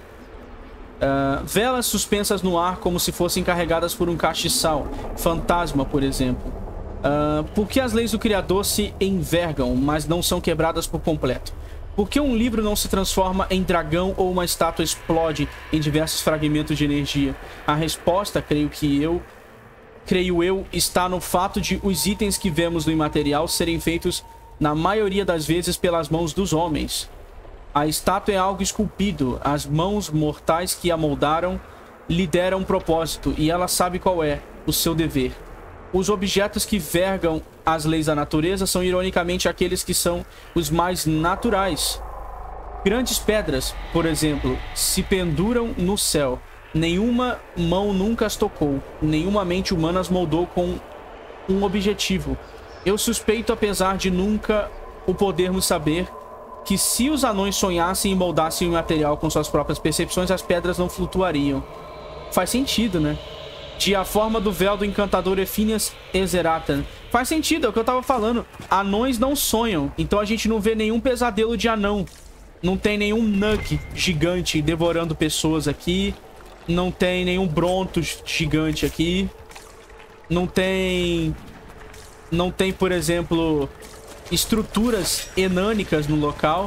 [SPEAKER 1] Velas suspensas no ar como se fossem carregadas por um castiçal. Fantasma, por exemplo. Por que as leis do Criador se envergam, mas não são quebradas por completo? Por que um livro não se transforma em dragão ou uma estátua explode em diversos fragmentos de energia? A resposta, creio eu, está no fato de os itens que vemos no imaterial serem feitos, na maioria das vezes, pelas mãos dos homens. A estátua é algo esculpido. As mãos mortais que a moldaram lhe deram um propósito, e ela sabe qual é o seu dever. Os objetos que vergam as leis da natureza são, ironicamente, aqueles que são os mais naturais. Grandes pedras, por exemplo, se penduram no céu. Nenhuma mão nunca as tocou. Nenhuma mente humana as moldou com um objetivo. Eu suspeito, apesar de nunca o podermos saber, que se os anões sonhassem e moldassem o material com suas próprias percepções, as pedras não flutuariam. Faz sentido, né? De a forma do véu do encantador Ephinias Ezeratan. Faz sentido, é o que eu tava falando. Anões não sonham, então a gente não vê nenhum pesadelo de anão. Não tem nenhum Nug gigante devorando pessoas aqui. Não tem nenhum Brontos gigante aqui. Não tem, por exemplo, estruturas enânicas no local.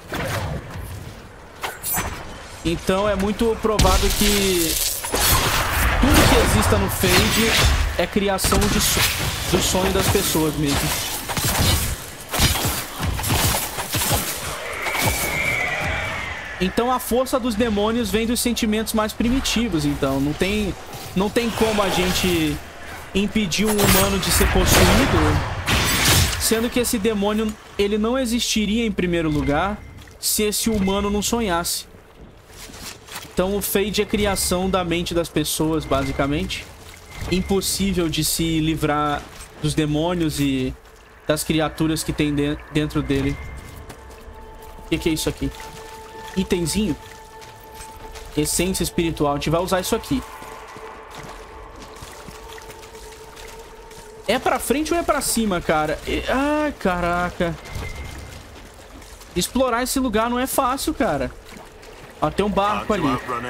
[SPEAKER 1] Então é muito provável que tudo que exista no Fade é criação do sonho das pessoas mesmo. Então a força dos demônios vem dos sentimentos mais primitivos. Então não tem como a gente impedir um humano de ser possuído, sendo que esse demônio ele não existiria em primeiro lugar se esse humano não sonhasse. Então o Fade é criação da mente das pessoas, basicamente. Impossível de se livrar dos demônios e das criaturas que tem dentro dele. O que é isso aqui? Itemzinho? Essência espiritual. A gente vai usar isso aqui. É pra frente ou é pra cima, cara? Ai, caraca. Explorar esse lugar não é fácil, cara. Ó, tem um barco ali.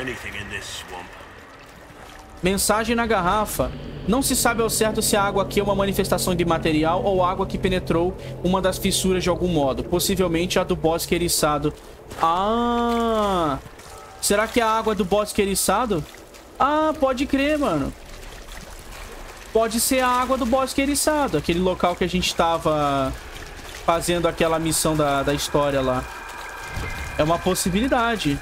[SPEAKER 1] Mensagem na garrafa. Não se sabe ao certo se a água aqui é uma manifestação de material ou água que penetrou uma das fissuras de algum modo. Possivelmente a do bosque eriçado. Ah! Será que é a água do bosque eriçado? Ah, pode crer, mano. Pode ser a água do bosque eriçado. Aquele local que a gente tava fazendo aquela missão da história lá. É uma possibilidade.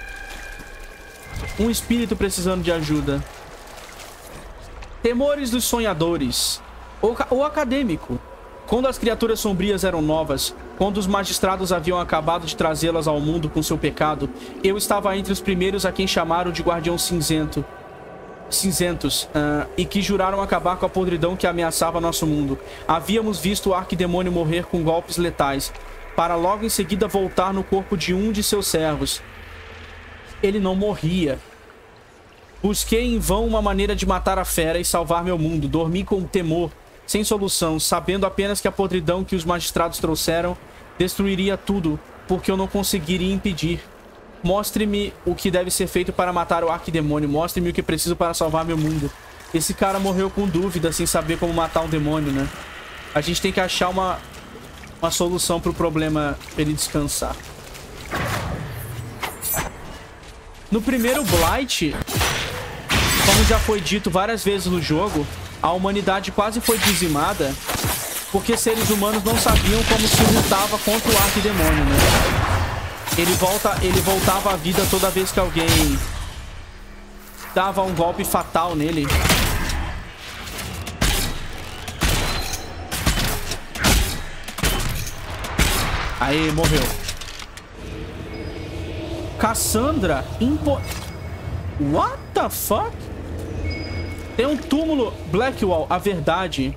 [SPEAKER 1] Um espírito precisando de ajuda. Temores dos sonhadores. O acadêmico. Quando as criaturas sombrias eram novas, quando os magistrados haviam acabado de trazê-las ao mundo com seu pecado, eu estava entre os primeiros a quem chamaram de Guardião Cinzentos, e que juraram acabar com a podridão que ameaçava nosso mundo. Havíamos visto o arquidemônio morrer com golpes letais, para logo em seguida voltar no corpo de um de seus servos. Ele não morria. Busquei em vão uma maneira de matar a fera e salvar meu mundo. Dormi com temor, sem solução, sabendo apenas que a podridão que os magistrados trouxeram destruiria tudo, porque eu não conseguiria impedir. Mostre-me o que deve ser feito para matar o arquidemônio. Mostre-me o que preciso para salvar meu mundo. Esse cara morreu com dúvida, sem saber como matar um demônio, né? A gente tem que achar uma solução pro problema pra ele descansar. No primeiro Blight, como já foi dito várias vezes no jogo, a humanidade quase foi dizimada porque seres humanos não sabiam como se lutava contra o arquidemônio, né? Ele voltava à vida toda vez que alguém dava um golpe fatal nele. Aí, morreu. Cassandra What the fuck? Tem um túmulo. Blackwall, a verdade.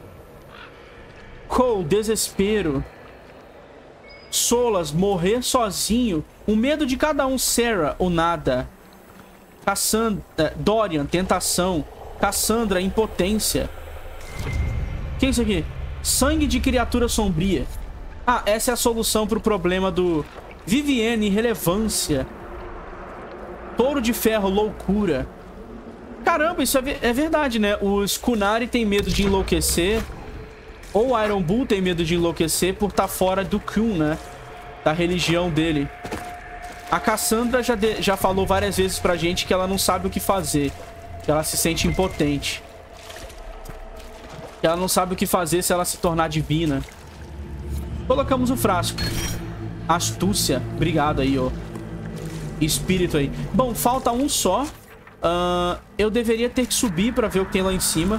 [SPEAKER 1] Cole, desespero. Solas, morrer sozinho. O medo de cada um. Sarah, o nada. Cassandra, Dorian, tentação. Cassandra, impotência. O que é isso aqui? Sangue de criatura sombria. Ah, essa é a solução pro problema do... Vivienne, irrelevância. Touro de ferro, loucura. Caramba, isso é verdade, né? Os Kunari tem medo de enlouquecer. Ou o Iron Bull tem medo de enlouquecer por estar fora do Kun, né? Da religião dele. A Cassandra já falou várias vezes pra gente que ela não sabe o que fazer. Que ela se sente impotente. Que ela não sabe o que fazer se ela se tornar divina. Colocamos o frasco. Astúcia. Obrigado aí, ó. Espírito aí. Bom, falta um só. Eu deveria ter que subir pra ver o que tem lá em cima.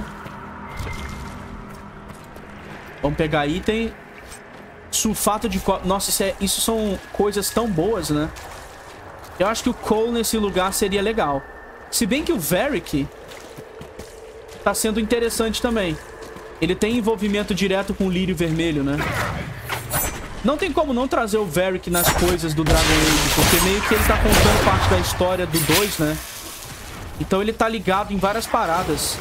[SPEAKER 1] Vamos pegar item. Sulfato de cobre. Nossa, isso são coisas tão boas, né? Eu acho que o Cole nesse lugar seria legal. Se bem que o Varric tá sendo interessante também. Ele tem envolvimento direto com o lírio vermelho, né? Não tem como não trazer o Varric nas coisas do Dragon Age, porque meio que ele tá contando parte da história do 2, né? Então ele tá ligado em várias paradas.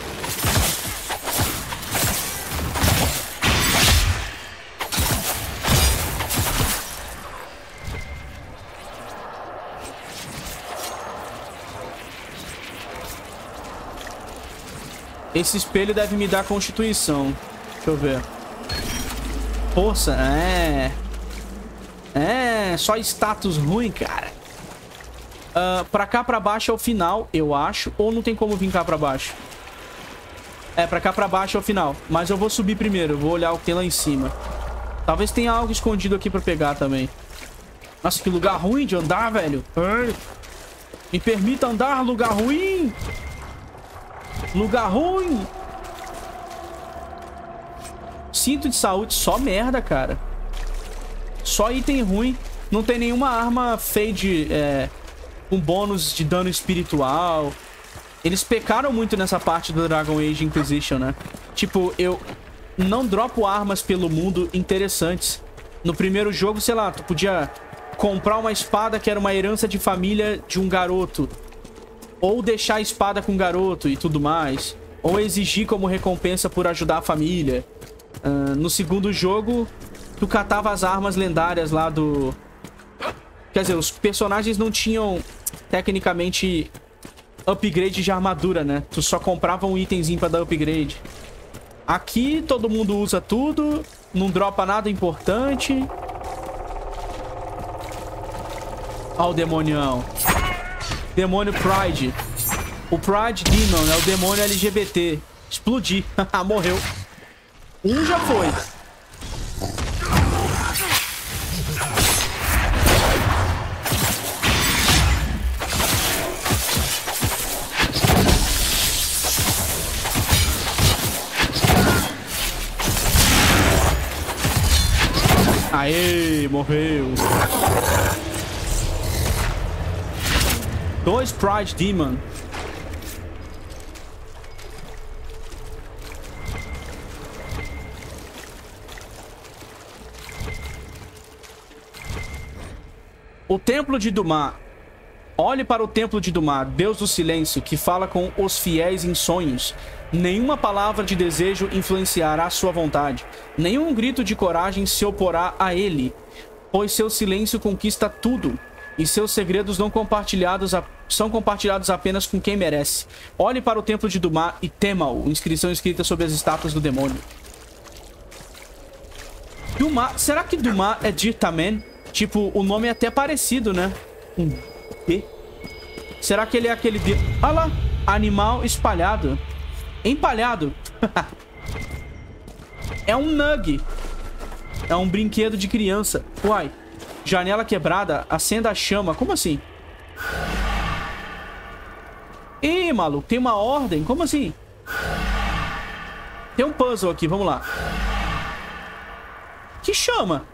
[SPEAKER 1] Esse espelho deve me dar constituição. Deixa eu ver. Força, só status ruim, cara. Pra cá, pra baixo é o final, eu acho. Ou não tem como vir cá pra baixo? Pra cá pra baixo é o final. Mas eu vou subir primeiro, eu vou olhar o que tem lá em cima. Talvez tenha algo escondido aqui pra pegar também. Nossa, que lugar ruim de andar, velho. Me permita andar, lugar ruim. Lugar ruim. Cinto de saúde, só merda, cara. Só item ruim. Não tem nenhuma arma fade com bônus de dano espiritual. Eles pecaram muito nessa parte do Dragon Age Inquisition, né? Tipo, eu não dropo armas pelo mundo interessantes. No primeiro jogo, sei lá, tu podia comprar uma espada que era uma herança de família de um garoto. Ou deixar a espada com o garoto e tudo mais. Ou exigir como recompensa por ajudar a família. No segundo jogo, tu catava as armas lendárias lá do... Quer dizer, os personagens não tinham, tecnicamente, upgrade de armadura, né? Tu só comprava um itemzinho pra dar upgrade. Aqui, todo mundo usa tudo. Não dropa nada importante. Ó o demonião. Demônio Pride. O Pride Demon é o demônio LGBT. Explodir. Morreu. Um já foi. Aê, morreu. 2 Pride Demon. O Templo de Dumar. Olhe para o Templo de Dumar, Deus do Silêncio, que fala com os fiéis em sonhos. Nenhuma palavra de desejo influenciará sua vontade. Nenhum grito de coragem se oporá a ele, pois seu silêncio conquista tudo, e seus segredos não são compartilhados apenas com quem merece. Olhe para o Templo de Dumar e tema-o. Inscrição escrita sobre as estátuas do demônio. Dumar, será que Dumar é Dirtamen? Tipo, o nome é até parecido, né? D. Será que ele é aquele... Olha lá, animal espalhado. Empalhado. É um Nug. É um brinquedo de criança. Uai. Janela quebrada. Acenda a chama. Como assim? Ih, maluco. Tem uma ordem. Como assim? Tem um puzzle aqui. Vamos lá. Que chama?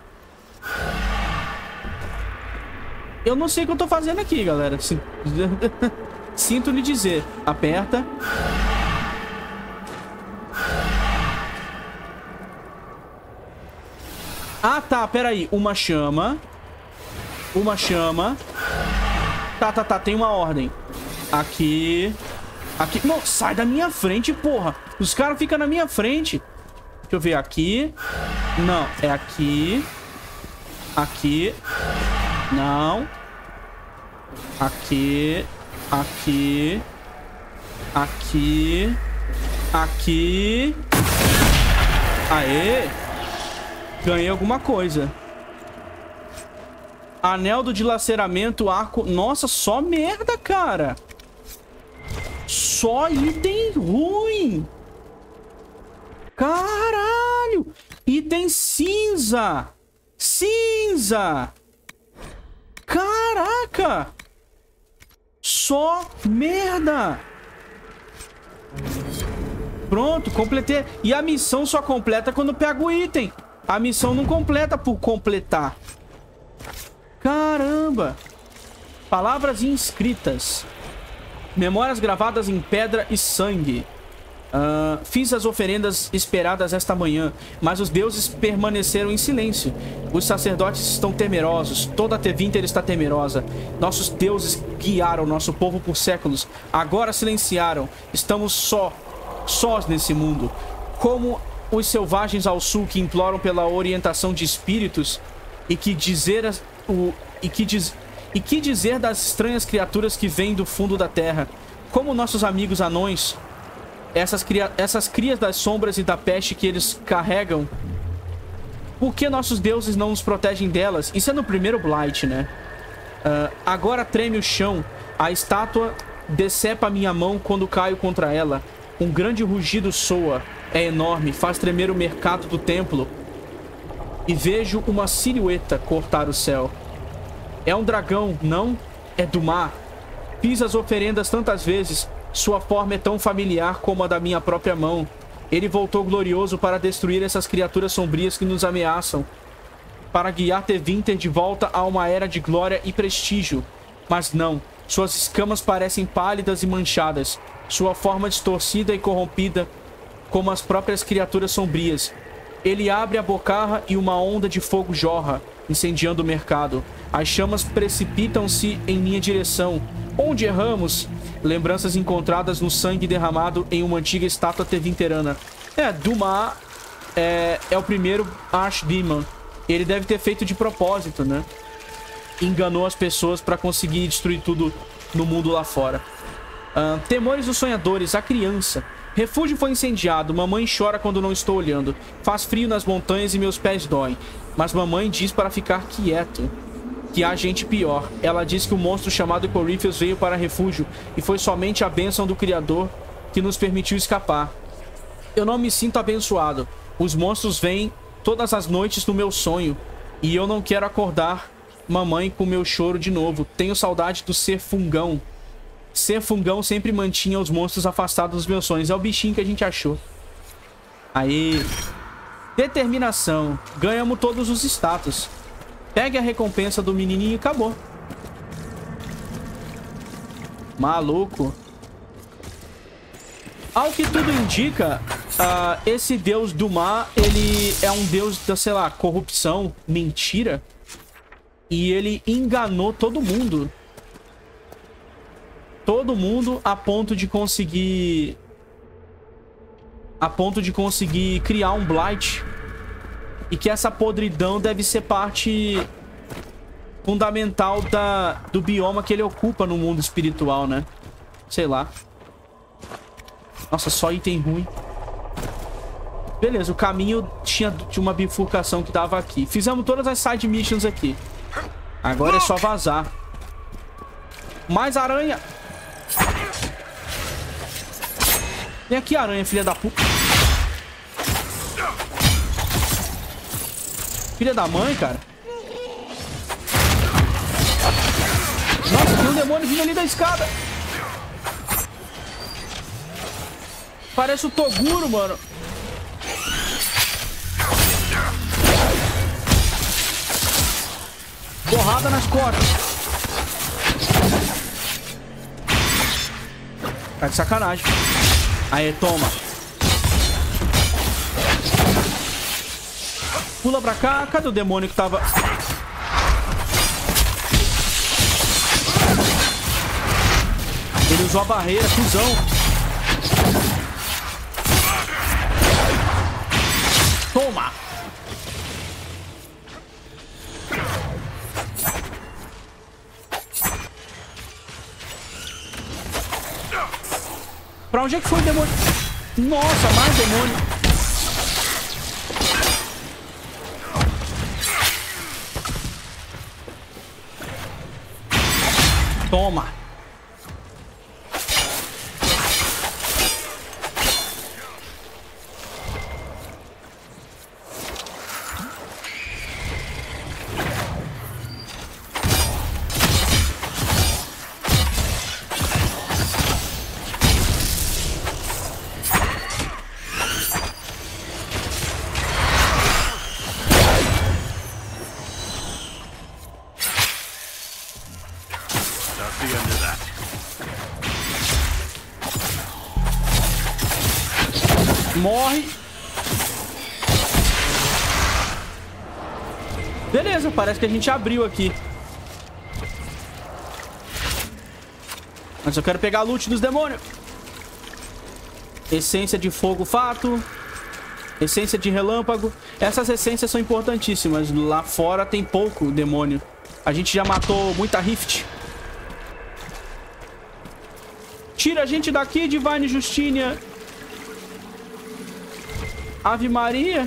[SPEAKER 1] Eu não sei o que eu tô fazendo aqui, galera. Sinto lhe dizer. Aperta. Ah, tá. Pera aí. Uma chama. Uma chama. Tá. Tem uma ordem. Aqui. Aqui. Não, sai da minha frente, porra. Os caras ficam na minha frente. Deixa eu ver aqui. Não, é aqui. Aqui. Não. Aqui. Aqui. Aqui. Aqui. Aê. Ganhei alguma coisa. Anel do dilaceramento, arco... Nossa, só merda, cara. Só item ruim. Caralho. Item cinza. Cinza. Caraca. Só merda. Pronto, completei. E a missão só completa quando pega o item. A missão não completa por completar. Caramba. Palavras inscritas. Memórias gravadas em pedra e sangue. Fiz as oferendas esperadas esta manhã, mas os deuses permaneceram em silêncio. Os sacerdotes estão temerosos. Toda a Tevinter está temerosa. Nossos deuses guiaram nosso povo por séculos. Agora silenciaram. Estamos sós nesse mundo. Como os selvagens ao sul que imploram pela orientação de espíritos. E que dizer das estranhas criaturas que vêm do fundo da terra. Como nossos amigos anões. Essas crias das sombras e da peste que eles carregam. Por que nossos deuses não nos protegem delas? Isso é no primeiro Blight, né? Agora treme o chão. A estátua decepa minha mão quando caio contra ela. Um grande rugido soa. É enorme, faz tremer o mercado do templo. E vejo uma silhueta cortar o céu. É um dragão, não? É Dumar. Fiz as oferendas tantas vezes. Sua forma é tão familiar como a da minha própria mão. Ele voltou glorioso para destruir essas criaturas sombrias que nos ameaçam. Para guiar Tevinter de volta a uma era de glória e prestígio. Mas não. Suas escamas parecem pálidas e manchadas. Sua forma distorcida e corrompida como as próprias criaturas sombrias. Ele abre a bocarra e uma onda de fogo jorra, incendiando o mercado. As chamas precipitam-se em minha direção. Onde erramos? Lembranças encontradas no sangue derramado em uma antiga estátua tevinterana. Dumar é o primeiro Archdemon. Ele deve ter feito de propósito, né? Enganou as pessoas para conseguir destruir tudo no mundo lá fora. Temores dos sonhadores, a criança. Refúgio foi incendiado. Mamãe chora quando não estou olhando. Faz frio nas montanhas e meus pés doem. Mas mamãe diz para ficar quieto. Que há gente pior. Ela diz que o monstro chamado Corypheus veio para refúgio e foi somente a bênção do Criador que nos permitiu escapar. Eu não me sinto abençoado. Os monstros vêm todas as noites no meu sonho e eu não quero acordar mamãe com meu choro de novo. Tenho saudade do ser fungão. Ser fungão sempre mantinha os monstros afastados dos meus sonhos. É o bichinho que a gente achou. Aí. Determinação. Ganhamos todos os status. Pegue a recompensa do menininho e acabou. Maluco. Ao que tudo indica, esse deus do mar, ele é um deus da, sei lá, corrupção, mentira. E ele enganou todo mundo. Todo mundo a ponto de conseguir... criar um Blight. E que essa podridão deve ser parte fundamental do bioma que ele ocupa no mundo espiritual, né? Sei lá. Nossa, só item ruim. Beleza, o caminho tinha uma bifurcação que dava aqui. Fizemos todas as side missions aqui. Agora é só vazar. Mais aranha. Vem aqui, aranha, filha da puta. Filha da mãe, cara. Nossa, tem um demônio vindo ali da escada. Parece o Toguro, mano. Porrada nas costas. Tá de sacanagem. Aí, toma. Pula pra cá. Cadê o demônio que tava... Ele usou a barreira, cuzão. Toma. Pra onde é que foi o demônio? Nossa, mais demônio. Toma. Morre. Beleza, parece que a gente abriu aqui. Mas eu quero pegar a loot dos demônios. Essência de fogo fato. Essência de relâmpago. Essas essências são importantíssimas. Lá fora tem pouco demônio. A gente já matou muita Rift. Tira a gente daqui, Divine Justinia. Ave Maria.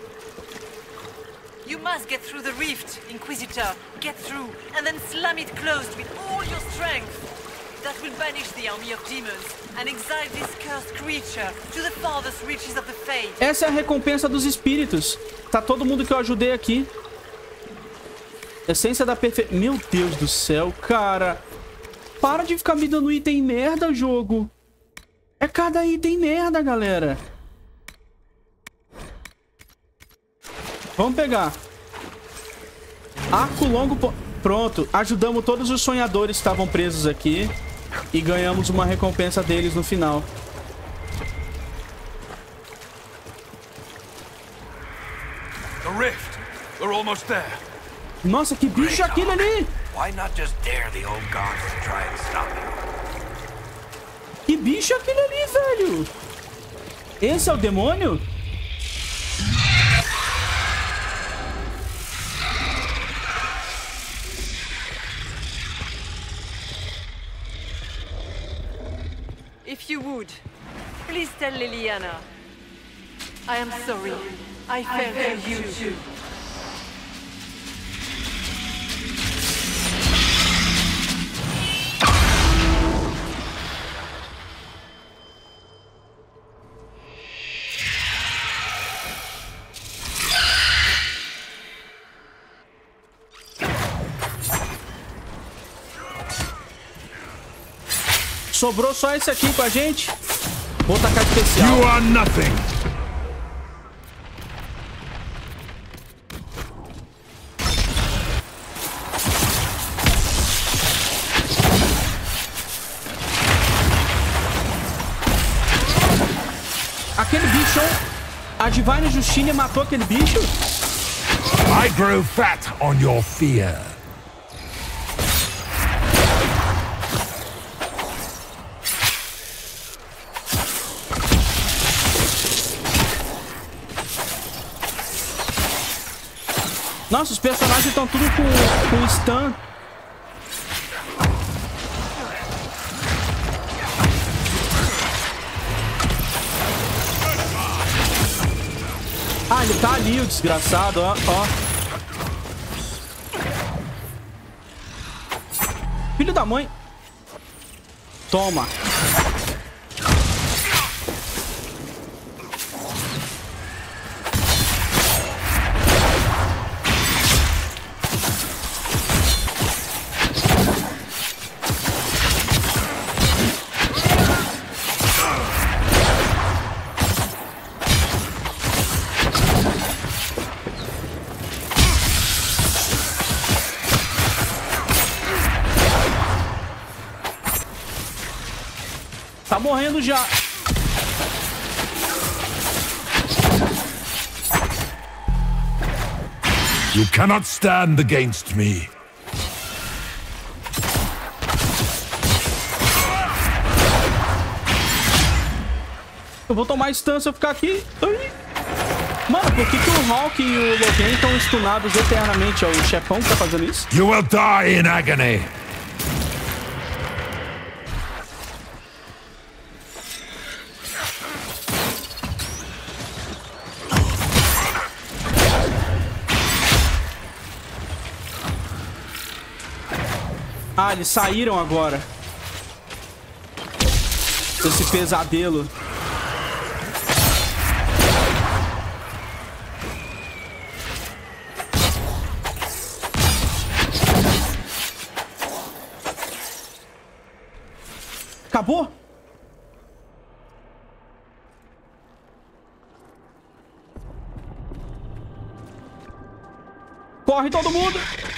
[SPEAKER 3] You must get through the rift, Inquisitor. Get through, and then slam it closed with all your strength. That will banish the army of demons and exile this cursed creature to the farthest reaches of the Fade.
[SPEAKER 1] Essa é a recompensa dos espíritos. Tá todo mundo que eu ajudei aqui. Essência da perfeição. Meu Deus do céu, cara. Para de ficar me dando item merda, jogo. É cada item merda, galera. Vamos pegar. Arco longo... Pronto. Ajudamos todos os sonhadores que estavam presos aqui. E ganhamos uma recompensa deles no final.
[SPEAKER 5] The rift. We're almost there.
[SPEAKER 1] Nossa, que bicho é aquele ali?
[SPEAKER 7] Why not just dare the old gods to try and stop him?
[SPEAKER 1] Que bicho é aquele ali, velho? Esse é o demônio?
[SPEAKER 3] If you would, please tell Liliana. I am sorry. I fell for you too.
[SPEAKER 1] Sobrou só esse aqui com a gente. Vou tacar especial.
[SPEAKER 2] You are nothing.
[SPEAKER 1] achou a Divine Justine e matou aquele bicho?
[SPEAKER 6] I grow fat on your fear.
[SPEAKER 1] Nossa, os personagens estão tudo com stun. Ah, ele tá ali, o desgraçado, ó. Filho da mãe. Toma. Tá morrendo já.
[SPEAKER 6] You cannot stand against me.
[SPEAKER 1] Eu vou tomar stun se eu ficar aqui. Ai. Mano, por que o Hawk e o Logan estão stunados eternamente? É o chefão que tá fazendo isso?
[SPEAKER 6] You will die in agony.
[SPEAKER 1] Ah, eles saíram agora. Esse pesadelo. Acabou? Corre todo mundo!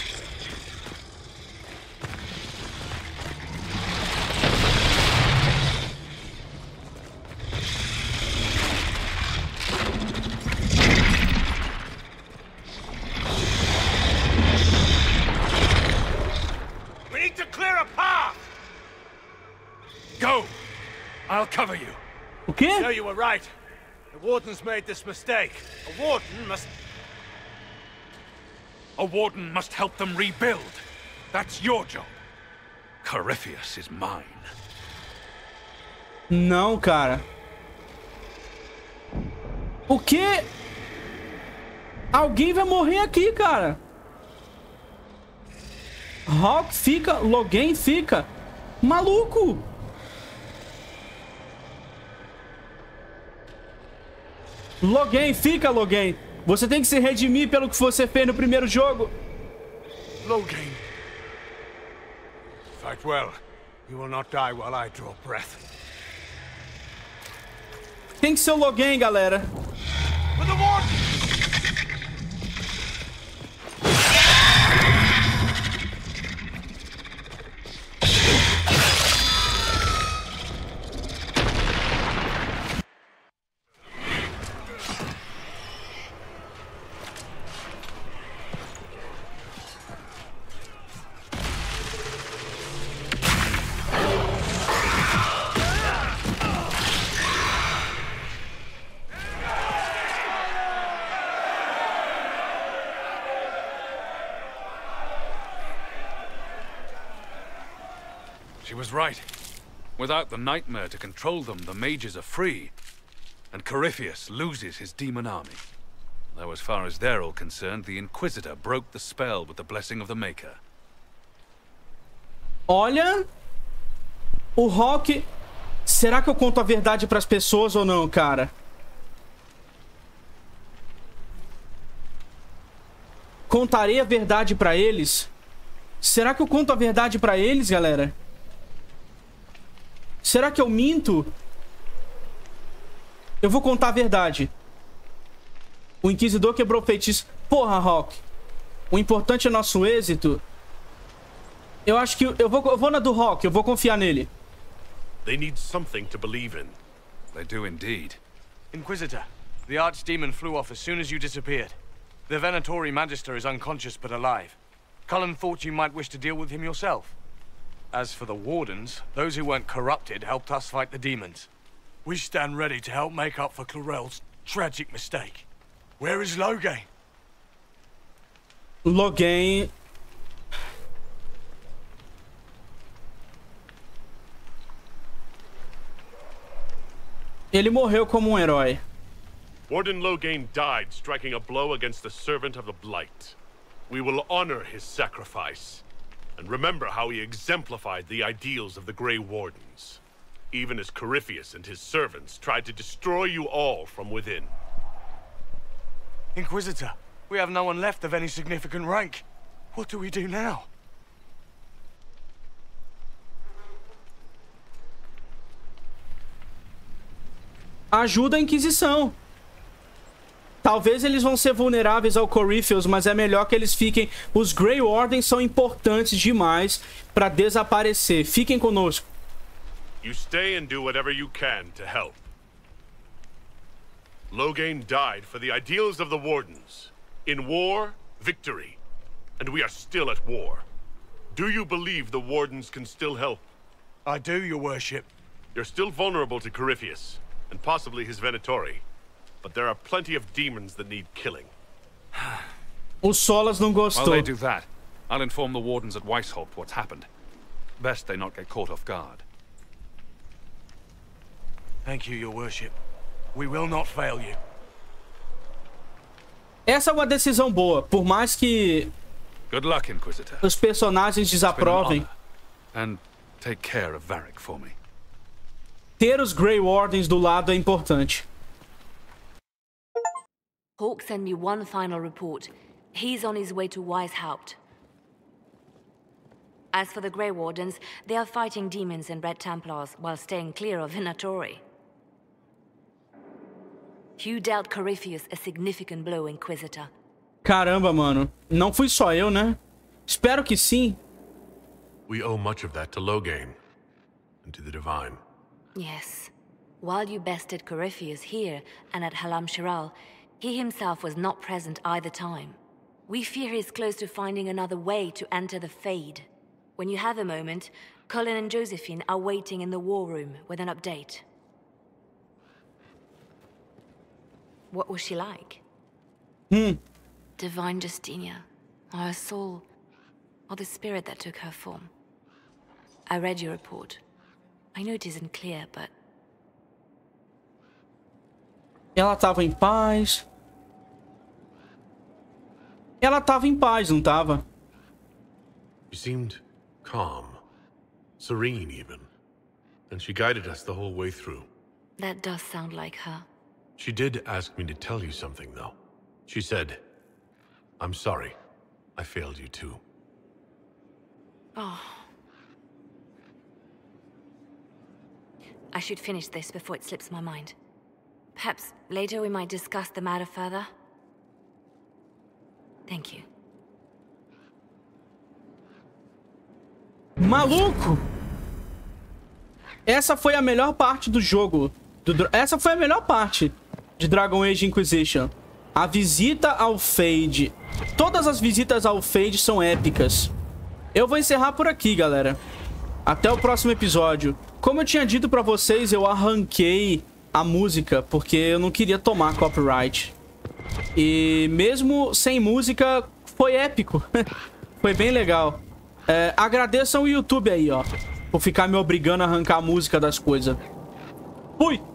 [SPEAKER 5] I'll cover you.
[SPEAKER 1] O quê?
[SPEAKER 4] No, you were right. The Warden's made this mistake. A Warden must
[SPEAKER 5] help them rebuild. That's your job. Corypheus is mine.
[SPEAKER 1] Não, cara. O quê? Alguém vai morrer aqui, cara. Hawk fica, Logan fica. Maluco! Logan, fica, Logan. Você tem que se redimir pelo que você fez no primeiro jogo.
[SPEAKER 4] Logan. Fight well. You will not die while I draw breath.
[SPEAKER 1] Tem que ser o Logan, galera.
[SPEAKER 4] For the Warden!
[SPEAKER 5] She was right. Without the Nightmare to control them, the mages are free. And Corypheus loses his demon army. Though as far as they're all concerned, the Inquisitor broke the spell with the blessing of the Maker.
[SPEAKER 1] Olha... O Hawk... Será que eu conto a verdade pras pessoas ou não, cara? Contarei a verdade pra eles? Será que eu conto a verdade pra eles, galera? Será que eu minto? Eu vou contar a verdade. O Inquisidor quebrou o feitiço. Porra, Hawk. O importante é nosso êxito. Eu acho que... Eu vou na do Hawk. Eu vou confiar nele.
[SPEAKER 2] They need something to believe in.
[SPEAKER 5] They do indeed.
[SPEAKER 8] Inquisitor, the Archdemon flew off as soon as you disappeared. The Venatori Magister is unconscious but alive. Cullen thought you might wish to deal with him yourself. As for the Wardens, those who weren't corrupted helped us fight the demons. We stand ready to help make up for Clarel's tragic mistake. Where is Loghain?
[SPEAKER 1] Loghain... Ele morreu como herói.
[SPEAKER 2] Warden Loghain died striking a blow against the servant of the Blight. We will honor his sacrifice, and remember how he exemplified the ideals of the Grey Wardens, even as Corypheus and his servants tried to destroy you all from within.
[SPEAKER 8] Inquisitor, we have no one left of any significant rank. What do we do now?
[SPEAKER 1] Ajuda a Inquisição. Talvez eles vão ser vulneráveis ao Corypheus, mas é melhor que eles fiquem... Os Grey Wardens são importantes demais para desaparecer. Fiquem conosco.
[SPEAKER 2] You stay and do whatever you can to help. Loghain died for the ideals of the Wardens. In war, victory. And we are still at war. Do you believe the Wardens can still help?
[SPEAKER 8] I do, your worship.
[SPEAKER 2] You're still vulnerable to Corypheus, and possibly his Venatori. But there are plenty of demons that need killing.
[SPEAKER 1] O Solas não gostou.
[SPEAKER 5] While they do that, I'll inform the Wardens at Weishaupt what's happened. Best they not get caught off guard.
[SPEAKER 8] Thank you, your worship. We will not fail you.
[SPEAKER 1] Essa é uma decisão boa, por mais que
[SPEAKER 5] Good luck, Inquisitor.
[SPEAKER 1] os personagens desaprovem.
[SPEAKER 5] And take care of Varric for me.
[SPEAKER 1] Ter os Grey Wardens do lado é importante.
[SPEAKER 10] Hawke sent me one final report. He's on his way to Weishaupt. As for the Grey Wardens, they are fighting demons and Red Templars while staying clear of Venatori. You dealt Corypheus a significant blow, Inquisitor.
[SPEAKER 1] Caramba, mano. Não fui só eu, né? Espero que sim.
[SPEAKER 2] We owe much of that to Loghain, and to the Divine.
[SPEAKER 10] Yes. While you bested Corypheus here and at Halam Shiral, he himself was not present either time. We fear he's close to finding another way to enter the Fade. When you have a moment, Cullen and Josephine are waiting in the war room with an update. What was she like? Divine Justinia, or her soul, or the spirit that took her form. I read your report. I know it isn't clear, but...
[SPEAKER 1] Ela tava em paz. Ela tava em paz, não tava?
[SPEAKER 2] She seemed calm, serene even, and she guided us the whole way through.
[SPEAKER 10] That does sound like her.
[SPEAKER 2] She did ask me to tell you something, though. She said, "I'm sorry. I failed you too."
[SPEAKER 10] Oh. I should finish this before it slips my mind. Perhaps later we might discuss the matter further. Thank you.
[SPEAKER 1] Maluco! Essa foi a melhor parte do jogo. Essa foi a melhor parte de Dragon Age Inquisition. A visita ao Fade. Todas as visitas ao Fade são épicas. Eu vou encerrar por aqui, galera. Até o próximo episódio. Como eu tinha dito pra vocês, eu arranquei a música porque eu não queria tomar copyright. E mesmo sem música, foi épico. Foi bem legal. Agradeçam o YouTube aí, ó, por ficar me obrigando a arrancar a música das coisas. Fui!